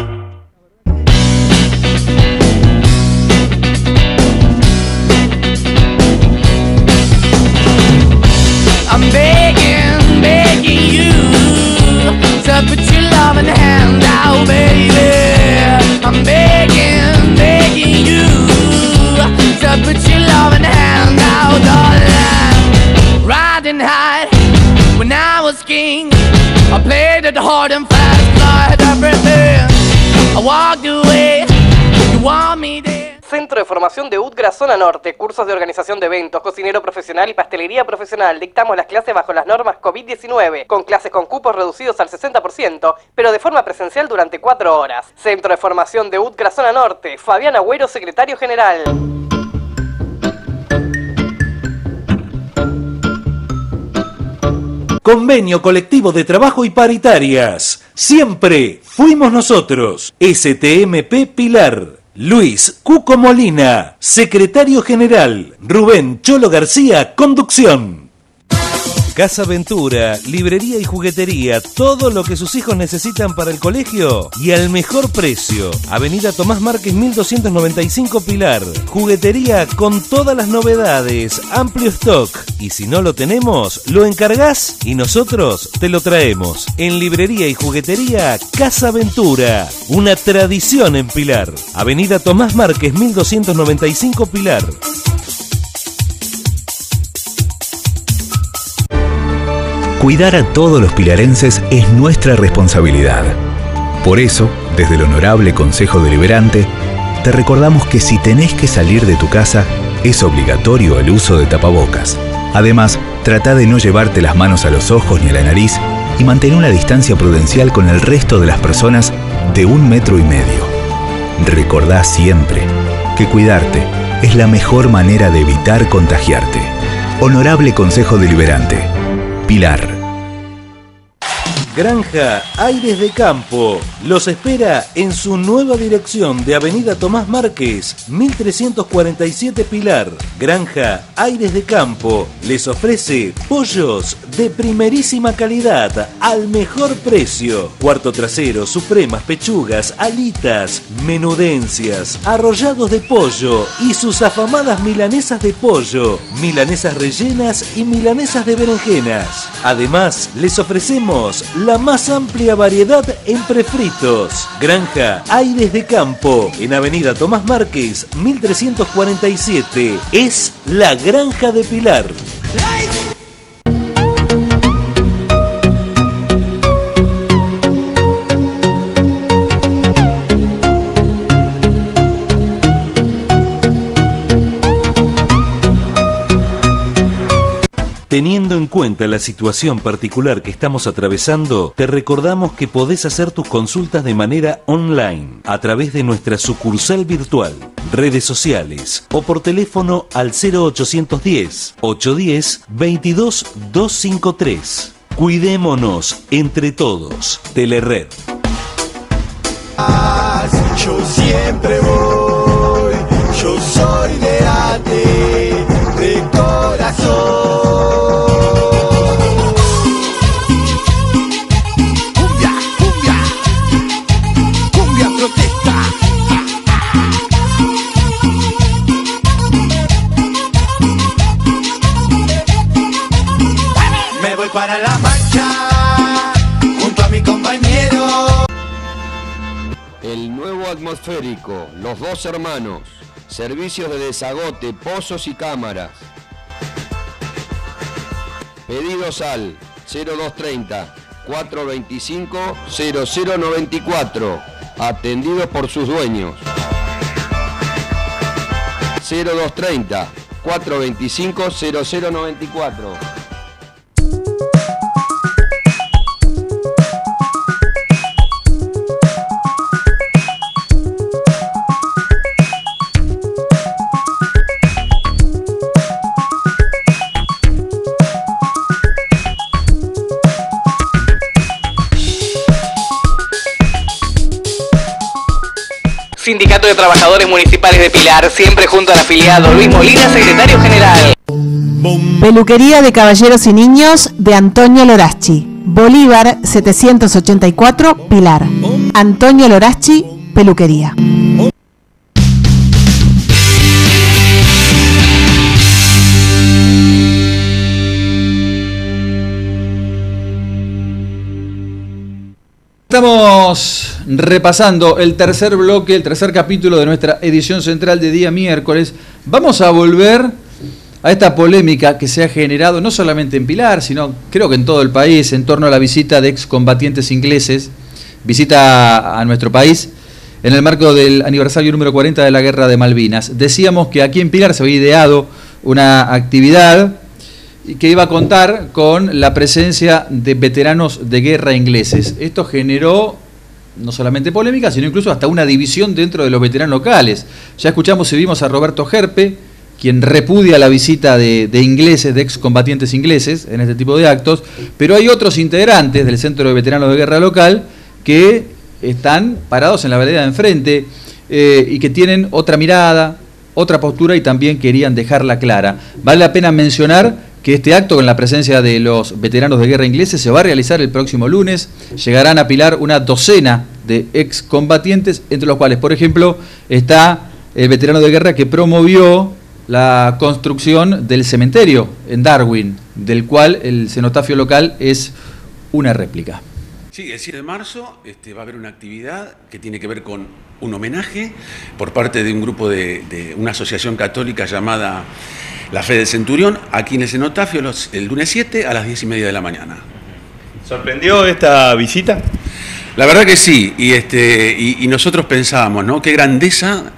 I'm begging, begging you to put your loving hand out, baby. I'm begging, begging you to put your loving hand out, darling. Riding high when I was king, I played it hard and fast, I had everything. I walked away, you want me there. Centro de Formación de UTGRA Zona Norte, cursos de organización de eventos, cocinero profesional y pastelería profesional. Dictamos las clases bajo las normas COVID-19, con clases con cupos reducidos al 60%, pero de forma presencial durante 4 horas. Centro de Formación de UTGRA Zona Norte, Fabián Agüero, secretario general. Convenio colectivo de trabajo y paritarias. Siempre fuimos nosotros. STMP Pilar. Luis Cuco Molina, secretario general. Rubén Cholo García, conducción. Casa Ventura, librería y juguetería, todo lo que sus hijos necesitan para el colegio y al mejor precio. Avenida Tomás Márquez 1295 Pilar. Juguetería con todas las novedades, amplio stock. Y si no lo tenemos, lo encargás y nosotros te lo traemos. En librería y juguetería, Casa Ventura, una tradición en Pilar. Avenida Tomás Márquez 1295 Pilar. Cuidar a todos los pilarenses es nuestra responsabilidad. Por eso, desde el Honorable Consejo Deliberante, te recordamos que si tenés que salir de tu casa, es obligatorio el uso de tapabocas. Además, trata de no llevarte las manos a los ojos ni a la nariz y mantén una distancia prudencial con el resto de las personas de 1,5 metros. Recordá siempre que cuidarte es la mejor manera de evitar contagiarte. Honorable Consejo Deliberante. Pilar. Granja Aires de Campo los espera en su nueva dirección de Avenida Tomás Márquez, 1347 Pilar. Granja Aires de Campo les ofrece pollos de primerísima calidad al mejor precio. Cuarto trasero, supremas, pechugas, alitas, menudencias, arrollados de pollo y sus afamadas milanesas de pollo, milanesas rellenas y milanesas de berenjenas. Además, les ofrecemos la más amplia variedad en prefritos. Granja Aires de Campo, en Avenida Tomás Márquez, 1347. Es la Granja de Pilar. Teniendo en cuenta la situación particular que estamos atravesando, te recordamos que podés hacer tus consultas de manera online, a través de nuestra sucursal virtual, redes sociales o por teléfono al 0810-810-22253. Cuidémonos entre todos. Telered. Yo siempre voy, yo soy de ATE, de corazón. Para la marcha, junto a mi compañero. El nuevo atmosférico, Los Dos Hermanos, servicios de desagote, pozos y cámaras. Pedidos al 0230 425 0094, atendidos por sus dueños. 0230 425 0094. Sindicato de Trabajadores Municipales de Pilar, siempre junto al afiliado Luis Molina, secretario general. Peluquería de Caballeros y Niños de Antonio Lorachi, Bolívar 784, Pilar. Antonio Lorachi, Peluquería. Estamos repasando el tercer bloque, el tercer capítulo de nuestra edición central de día miércoles. Vamos a volver a esta polémica que se ha generado no solamente en Pilar, sino creo que en todo el país, en torno a la visita de excombatientes ingleses, visita a nuestro país en el marco del aniversario número 40 de la Guerra de Malvinas. Decíamos que aquí en Pilar se había ideado una actividad que iba a contar con la presencia de veteranos de guerra ingleses. Esto generó no solamente polémica, sino incluso hasta una división dentro de los veteranos locales. Ya escuchamos y vimos a Roberto Gerpe, quien repudia la visita de ingleses, de excombatientes ingleses en este tipo de actos, pero hay otros integrantes del Centro de Veteranos de Guerra local que están parados en la vereda de enfrente y que tienen otra mirada, otra postura y también querían dejarla clara. Vale la pena mencionar que este acto con la presencia de los veteranos de guerra ingleses se va a realizar el próximo lunes. Llegarán a Pilar una docena de excombatientes, entre los cuales, por ejemplo, está el veterano de guerra que promovió la construcción del cementerio en Darwin, del cual el cenotafio local es una réplica. Sí, el 7 de marzo va a haber una actividad que tiene que ver con un homenaje por parte de un grupo de una asociación católica llamada La Fe del Centurión, aquí en el cenotafio el lunes 7 a las 10:30 de la mañana. ¿Sorprendió esta visita? La verdad que sí, y nosotros pensábamos, ¿no? Qué grandeza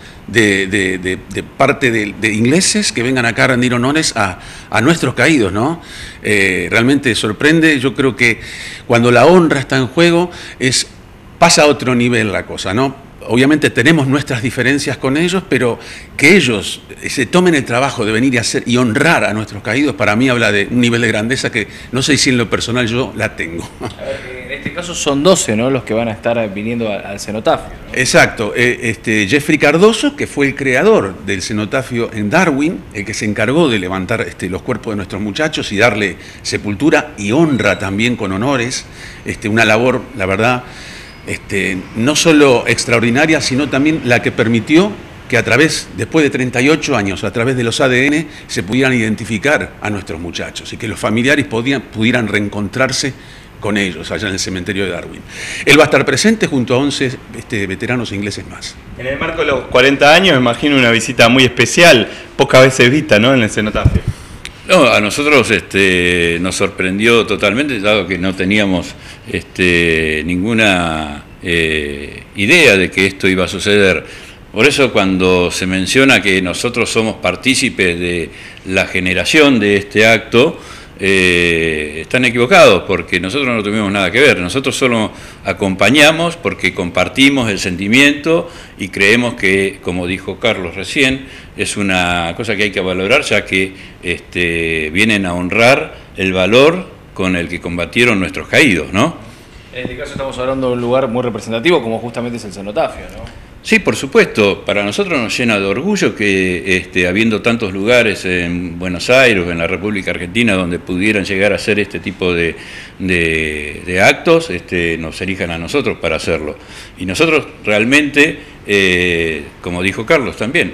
de parte de ingleses que vengan acá a rendir honores a nuestros caídos, ¿no? Realmente sorprende. Yo creo que cuando la honra está en juego pasa a otro nivel la cosa, ¿no? Obviamente tenemos nuestras diferencias con ellos, pero que ellos se tomen el trabajo de venir y honrar a nuestros caídos, para mí habla de un nivel de grandeza que no sé si en lo personal yo la tengo. A ver, en este caso son 12, ¿no?, los que van a estar viniendo al cenotafio. Exacto. Jeffrey Cardoso, que fue el creador del cenotafio en Darwin, el que se encargó de levantar los cuerpos de nuestros muchachos y darle sepultura y honra también con honores, una labor, la verdad, no solo extraordinaria, sino también la que permitió que después de 38 años, a través de los ADN, se pudieran identificar a nuestros muchachos y que los familiares pudieran reencontrarse con ellos allá en el cementerio de Darwin. Él va a estar presente junto a 11 veteranos ingleses más. En el marco de los 40 años, me imagino una visita muy especial, pocas veces vista, ¿no?, en el cenotafio. No, a nosotros nos sorprendió totalmente, dado que no teníamos ninguna idea de que esto iba a suceder. Por eso cuando se menciona que nosotros somos partícipes de la generación de este acto, están equivocados, porque nosotros no tuvimos nada que ver. Nosotros solo acompañamos porque compartimos el sentimiento y creemos que, como dijo Carlos recién, es una cosa que hay que valorar, ya que vienen a honrar el valor con el que combatieron nuestros caídos, ¿no? En este caso estamos hablando de un lugar muy representativo, como justamente es el cenotafio, ¿no? Sí, por supuesto. Para nosotros nos llena de orgullo que habiendo tantos lugares en Buenos Aires o en la República Argentina donde pudieran llegar a hacer este tipo de actos, nos elijan a nosotros para hacerlo. Y nosotros realmente, como dijo Carlos también,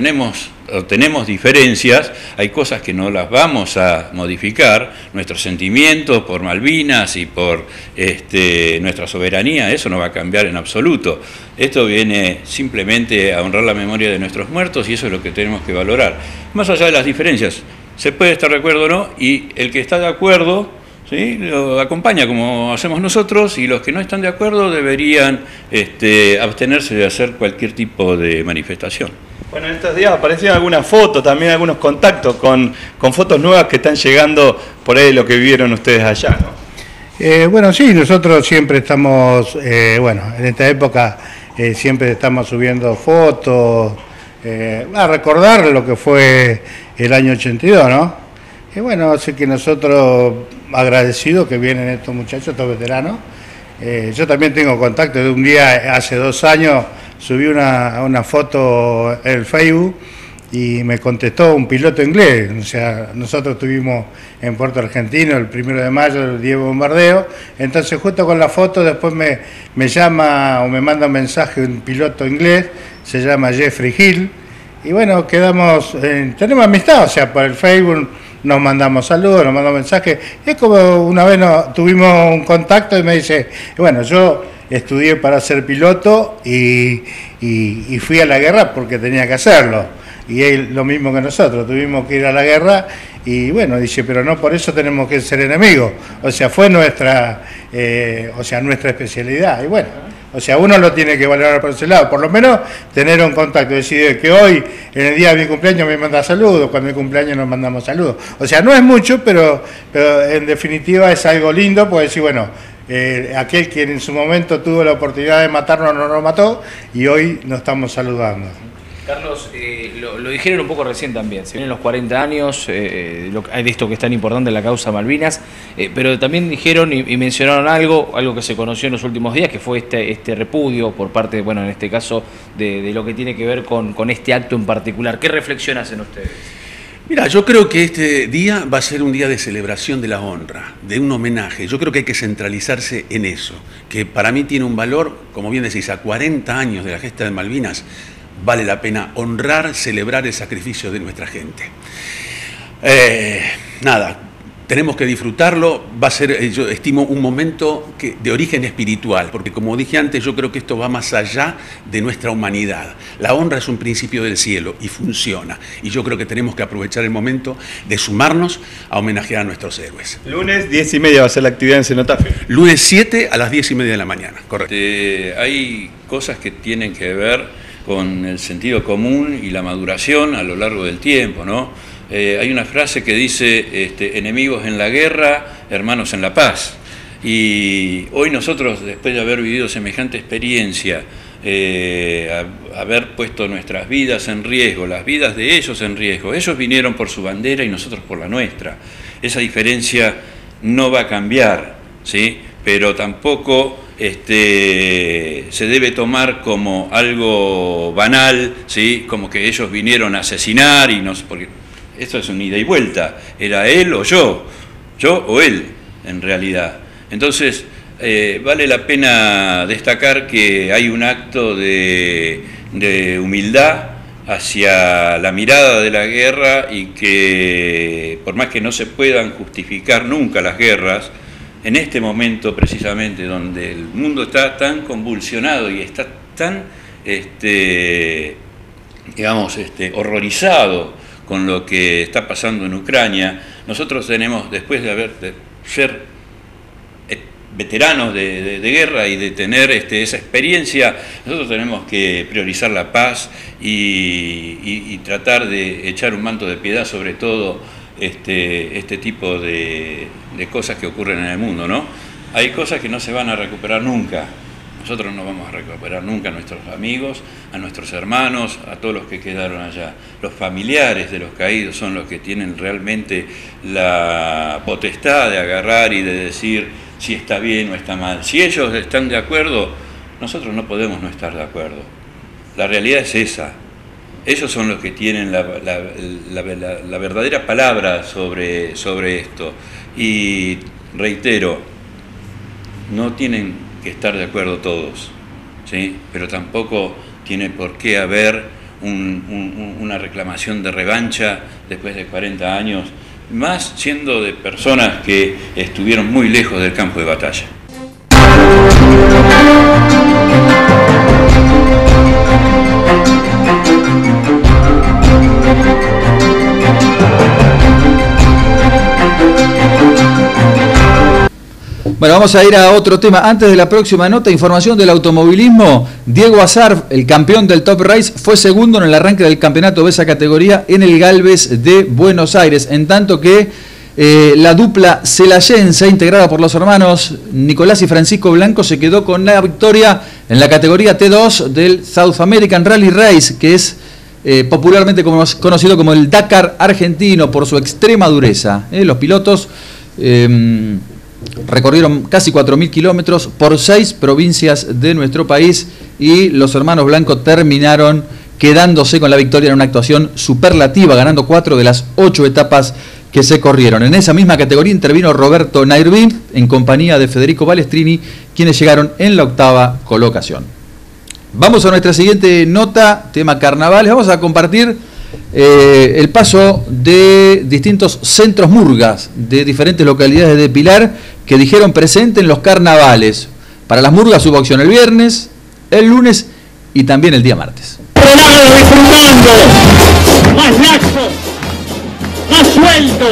tenemos diferencias, hay cosas que no las vamos a modificar, nuestros sentimientos por Malvinas y por nuestra soberanía, eso no va a cambiar en absoluto. Esto viene simplemente a honrar la memoria de nuestros muertos y eso es lo que tenemos que valorar. Más allá de las diferencias, se puede estar de acuerdo o no, y el que está de acuerdo, ¿sí?, lo acompaña como hacemos nosotros, y los que no están de acuerdo deberían abstenerse de hacer cualquier tipo de manifestación. Bueno, en estos días aparecieron algunas fotos, también algunos contactos con fotos nuevas que están llegando por ahí de lo que vivieron ustedes allá, ¿no? Bueno, sí, nosotros siempre estamos, en esta época siempre estamos subiendo fotos, a recordar lo que fue el año 82, ¿no? Y bueno, así que nosotros agradecidos que vienen estos muchachos, estos veteranos. Yo también tengo contacto de un día, hace 2 años, subí una foto en el Facebook y me contestó un piloto inglés. O sea, nosotros estuvimos en Puerto Argentino el 1 de mayo, el día de bombardeo. Entonces, justo con la foto, después me llama o me manda un mensaje un piloto inglés, se llama Jeffrey Hill. Y bueno, tenemos amistad, o sea, por el Facebook nos mandamos saludos, nos mandamos mensajes. Es como una vez tuvimos un contacto y me dice, bueno, yo estudié para ser piloto y fui a la guerra porque tenía que hacerlo. Y él lo mismo que nosotros, tuvimos que ir a la guerra y bueno, dice, pero no por eso tenemos que ser enemigos. O sea, fue nuestra especialidad. Y bueno, o sea, uno lo tiene que valorar por ese lado, por lo menos tener un contacto, decir que hoy, en el día de mi cumpleaños me manda saludos, cuando mi cumpleaños nos mandamos saludos. O sea, no es mucho, pero en definitiva es algo lindo, porque decir, bueno, aquel que en su momento tuvo la oportunidad de matarnos no nos mató y hoy nos estamos saludando. Carlos, lo dijeron un poco recién también, se vienen los 40 años de esto que es tan importante en la causa Malvinas, pero también dijeron y mencionaron algo que se conoció en los últimos días, que fue este repudio por parte, bueno, en este caso, de lo que tiene que ver con este acto en particular. ¿Qué reflexión hacen ustedes? Mira, yo creo que este día va a ser un día de celebración de la honra, de un homenaje. Yo creo que hay que centralizarse en eso, que para mí tiene un valor, como bien decís, a 40 años de la gesta de Malvinas, vale la pena honrar, celebrar el sacrificio de nuestra gente. Tenemos que disfrutarlo, va a ser, yo estimo, un momento de origen espiritual, porque como dije antes, yo creo que esto va más allá de nuestra humanidad. La honra es un principio del cielo y funciona, y yo creo que tenemos que aprovechar el momento de sumarnos a homenajear a nuestros héroes. Lunes 10:30 va a ser la actividad en cenotafio. Lunes 7 a las 10:30 de la mañana, correcto. Hay cosas que tienen que ver con el sentido común y la maduración a lo largo del tiempo, ¿no? Hay una frase que dice, enemigos en la guerra, hermanos en la paz. Y hoy nosotros, después de haber vivido semejante experiencia, haber puesto nuestras vidas en riesgo, las vidas de ellos en riesgo, ellos vinieron por su bandera y nosotros por la nuestra. Esa diferencia no va a cambiar, ¿sí? pero tampoco se debe tomar como algo banal, ¿sí? Como que ellos vinieron a asesinar y no sé, porque esto es un ida y vuelta, era él o yo o él en realidad. Entonces vale la pena destacar que hay un acto de humildad hacia la mirada de la guerra y que por más que no se puedan justificar nunca las guerras, en este momento precisamente donde el mundo está tan convulsionado y está tan horrorizado con lo que está pasando en Ucrania, nosotros tenemos, después de ser veteranos de guerra y de tener esa experiencia, nosotros tenemos que priorizar la paz y tratar de echar un manto de piedad sobre todo este tipo de cosas que ocurren en el mundo, ¿no? Hay cosas que no se van a recuperar nunca. Nosotros no vamos a recuperar nunca a nuestros amigos, a nuestros hermanos, a todos los que quedaron allá. Los familiares de los caídos son los que tienen realmente la potestad de agarrar y de decir si está bien o está mal. Si ellos están de acuerdo, nosotros no podemos no estar de acuerdo. La realidad es esa. Ellos son los que tienen la verdadera palabra sobre esto. Y reitero, no tienen que estar de acuerdo todos, ¿sí? Pero tampoco tiene por qué haber una reclamación de revancha después de 40 años, más siendo de personas que estuvieron muy lejos del campo de batalla. Bueno, vamos a ir a otro tema. Antes de la próxima nota, información del automovilismo. Diego Azar, el campeón del Top Race, fue segundo en el arranque del campeonato de esa categoría en el Galvez de Buenos Aires. En tanto que la dupla celayense, integrada por los hermanos Nicolás y Francisco Blanco, se quedó con la victoria en la categoría T2 del South American Rally Race, que es popularmente conocido como el Dakar argentino por su extrema dureza. Los pilotos recorrieron casi 4.000 kilómetros por 6 provincias de nuestro país y los hermanos Blanco terminaron quedándose con la victoria en una actuación superlativa, ganando 4 de las 8 etapas que se corrieron. En esa misma categoría intervino Roberto Nairvin en compañía de Federico Balestrini, quienes llegaron en la 8ª colocación. Vamos a nuestra siguiente nota, tema carnavales. Vamos a compartir el paso de distintos centros murgas de diferentes localidades de Pilar que dijeron presente en los carnavales. Para las murgas hubo acción el viernes, el lunes y también el día martes. Más laxo, más suelto,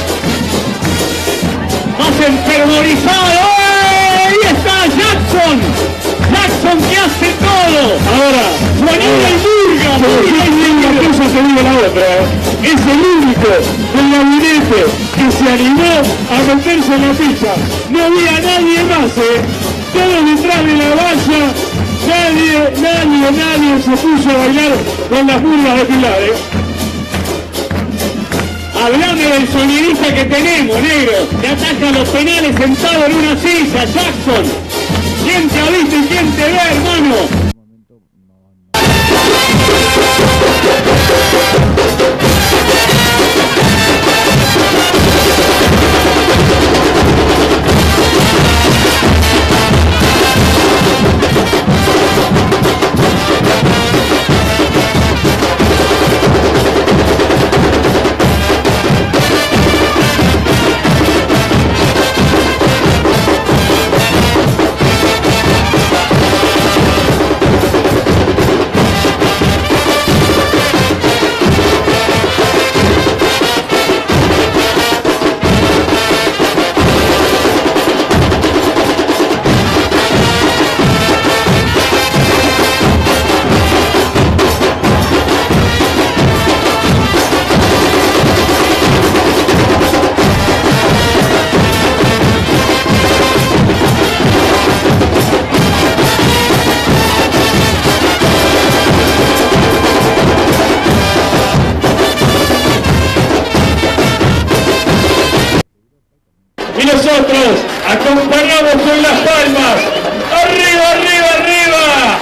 más enfermorizado. ¡Ahí está Jackson! Jackson que hace todo. Ahora, Juanita y Murga, una cosa se dice la otra. Es el único del gabinete que se animó a meterse en la pista. No había nadie más, todos detrás de la valla. Nadie se puso a bailar con las murgas de Pilar, Hablame del sonidista que tenemos, negro, que ataca los penales sentado en una silla, Jackson. ¿Quién te ha visto y quién te ve, hermano? Acompañamos con las palmas. ¡Arriba, arriba, arriba!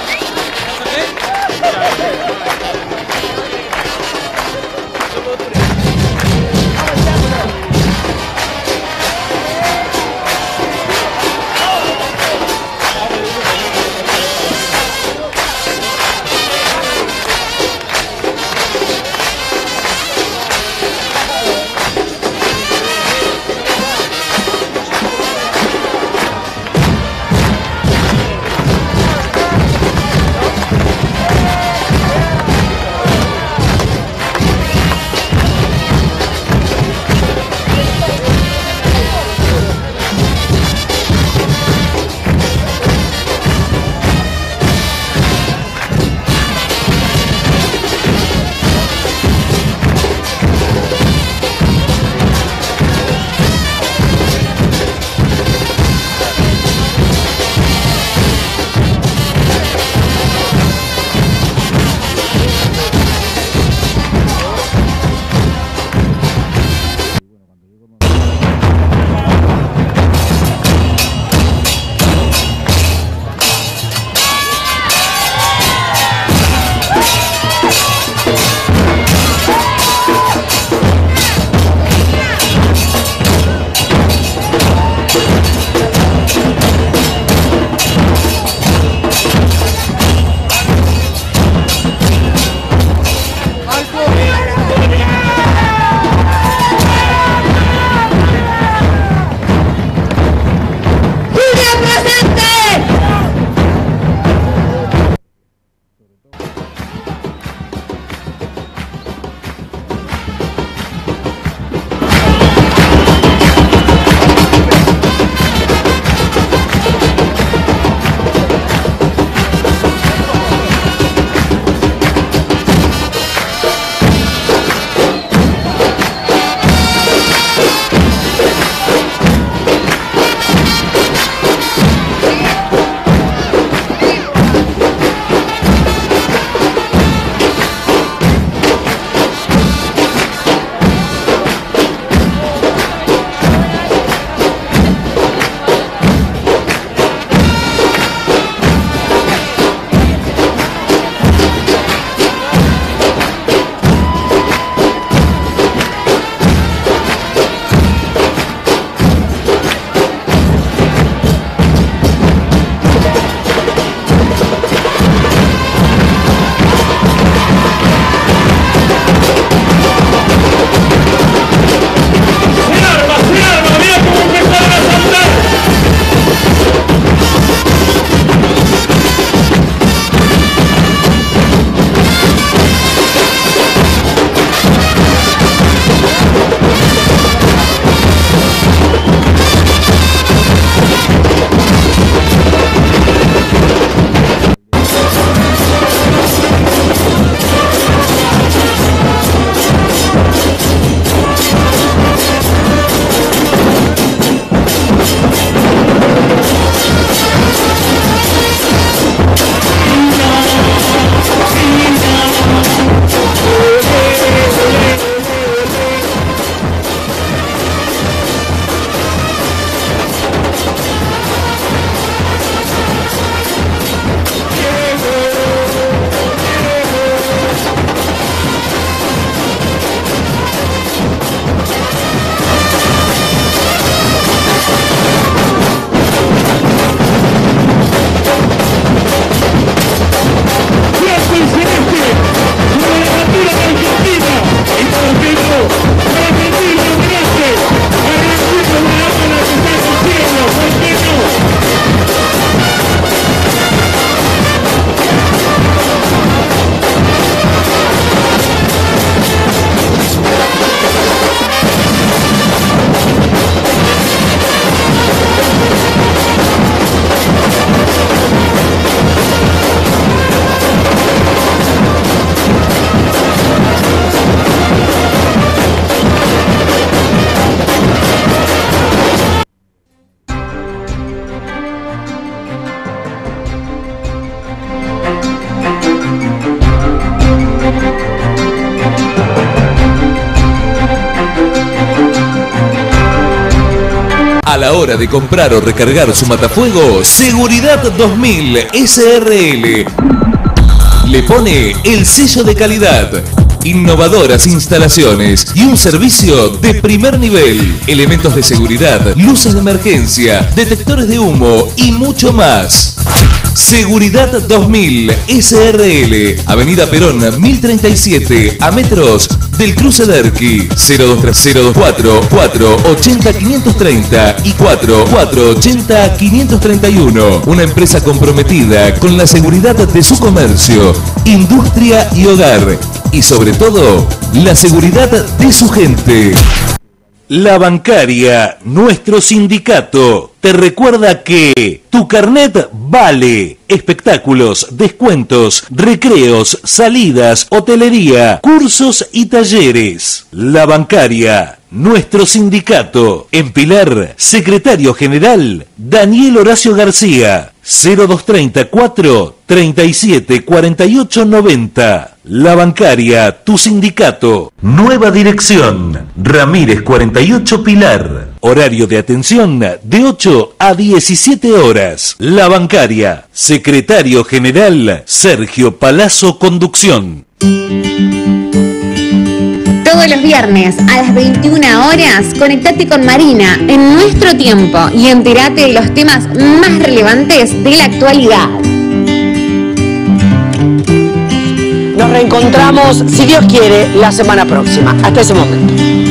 A la hora de comprar o recargar su matafuego, Seguridad 2000 SRL le pone el sello de calidad. Innovadoras instalaciones y un servicio de primer nivel. Elementos de seguridad, luces de emergencia, detectores de humo y mucho más. Seguridad 2000 SRL, Avenida Perón 1037, a metros del cruce Derqui. 02304 480 530 y 480 531. Una empresa comprometida con la seguridad de su comercio, industria y hogar. Y sobre todo, la seguridad de su gente. La Bancaria, nuestro sindicato, te recuerda que tu carnet vale. Espectáculos, descuentos, recreos, salidas, hotelería, cursos y talleres. La Bancaria, nuestro sindicato. En Pilar, secretario general, Daniel Horacio García. 0234 37 48 90. La Bancaria, tu sindicato. Nueva dirección, Ramírez 48 Pilar. Horario de atención de 8 a 17 horas. La Bancaria, secretario general Sergio Palazzo Conducción. Todos los viernes a las 21 horas, conectate con Marina en nuestro tiempo y entérate de los temas más relevantes de la actualidad. Nos reencontramos, si Dios quiere, la semana próxima. Hasta ese momento.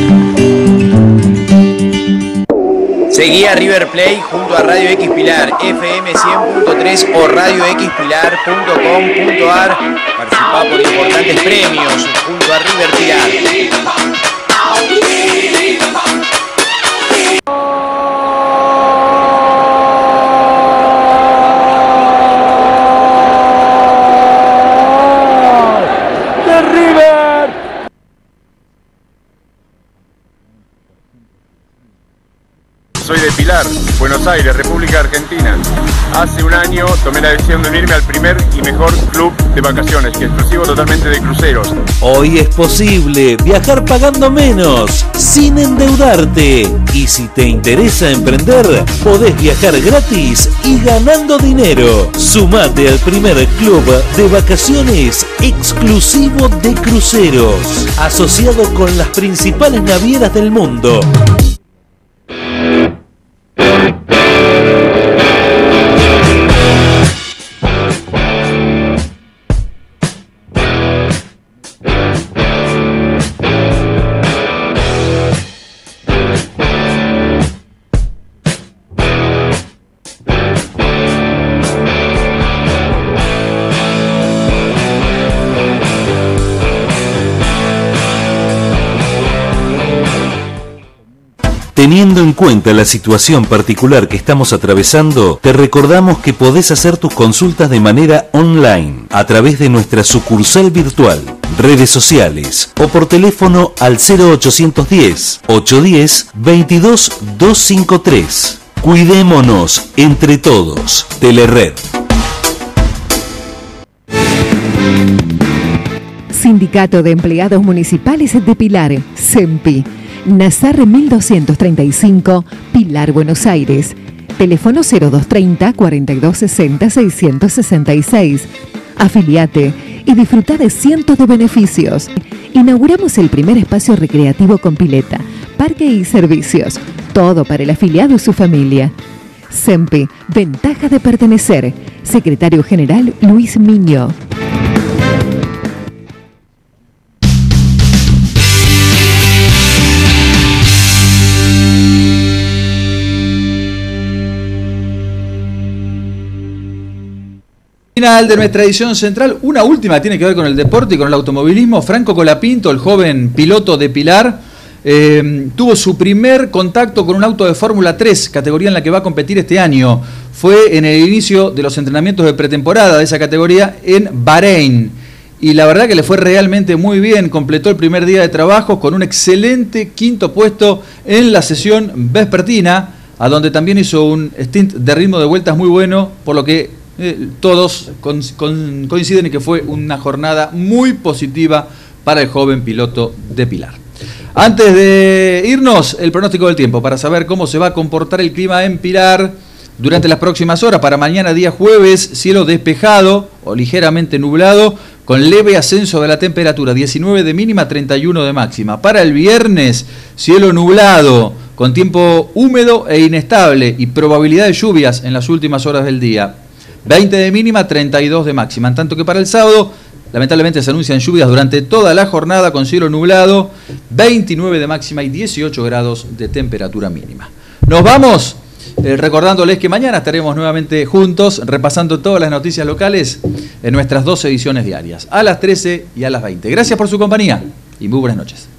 Seguí a River Plate junto a Radio X Pilar, FM 100.3 o radioxpilar.com.ar. Participá por importantes premios junto a River Pilar. Soy de Pilar, Buenos Aires, República Argentina. Hace un año tomé la decisión de unirme al primer y mejor club de vacaciones, que es exclusivo totalmente de cruceros. Hoy es posible viajar pagando menos, sin endeudarte. Y si te interesa emprender, podés viajar gratis y ganando dinero. Sumate al primer club de vacaciones exclusivo de cruceros, asociado con las principales navieras del mundo. Teniendo en cuenta la situación particular que estamos atravesando, te recordamos que podés hacer tus consultas de manera online, a través de nuestra sucursal virtual, redes sociales o por teléfono al 0810-810-22253. Cuidémonos entre todos. Telered. Sindicato de Empleados Municipales de Pilar, SEMPI. Nazar 1235, Pilar, Buenos Aires. Teléfono 0230 4260 666. Afiliate y disfruta de cientos de beneficios. Inauguramos el primer espacio recreativo con pileta, parque y servicios. Todo para el afiliado y su familia. SEMPI, ventaja de pertenecer. Secretario General Luis Miño. Final de nuestra edición central, una última tiene que ver con el deporte y con el automovilismo. Franco Colapinto, el joven piloto de Pilar, tuvo su primer contacto con un auto de Fórmula 3, categoría en la que va a competir este año. Fue en el inicio de los entrenamientos de pretemporada de esa categoría en Bahrein. Y la verdad que le fue realmente muy bien, completó el primer día de trabajo con un excelente quinto puesto en la sesión vespertina, a donde también hizo un stint de ritmo de vueltas muy bueno, por lo que todos coinciden en que fue una jornada muy positiva para el joven piloto de Pilar. Antes de irnos, el pronóstico del tiempo para saber cómo se va a comportar el clima en Pilar durante las próximas horas. Para mañana, día jueves, cielo despejado o ligeramente nublado, con leve ascenso de la temperatura, 19 de mínima, 31 de máxima. Para el viernes, cielo nublado, con tiempo húmedo e inestable y probabilidad de lluvias en las últimas horas del día. 20 de mínima, 32 de máxima. En tanto que para el sábado, lamentablemente se anuncian lluvias durante toda la jornada con cielo nublado, 29 de máxima y 18 grados de temperatura mínima. Nos vamos recordándoles que mañana estaremos nuevamente juntos repasando todas las noticias locales en nuestras 2 ediciones diarias, a las 13 y a las 20. Gracias por su compañía y muy buenas noches.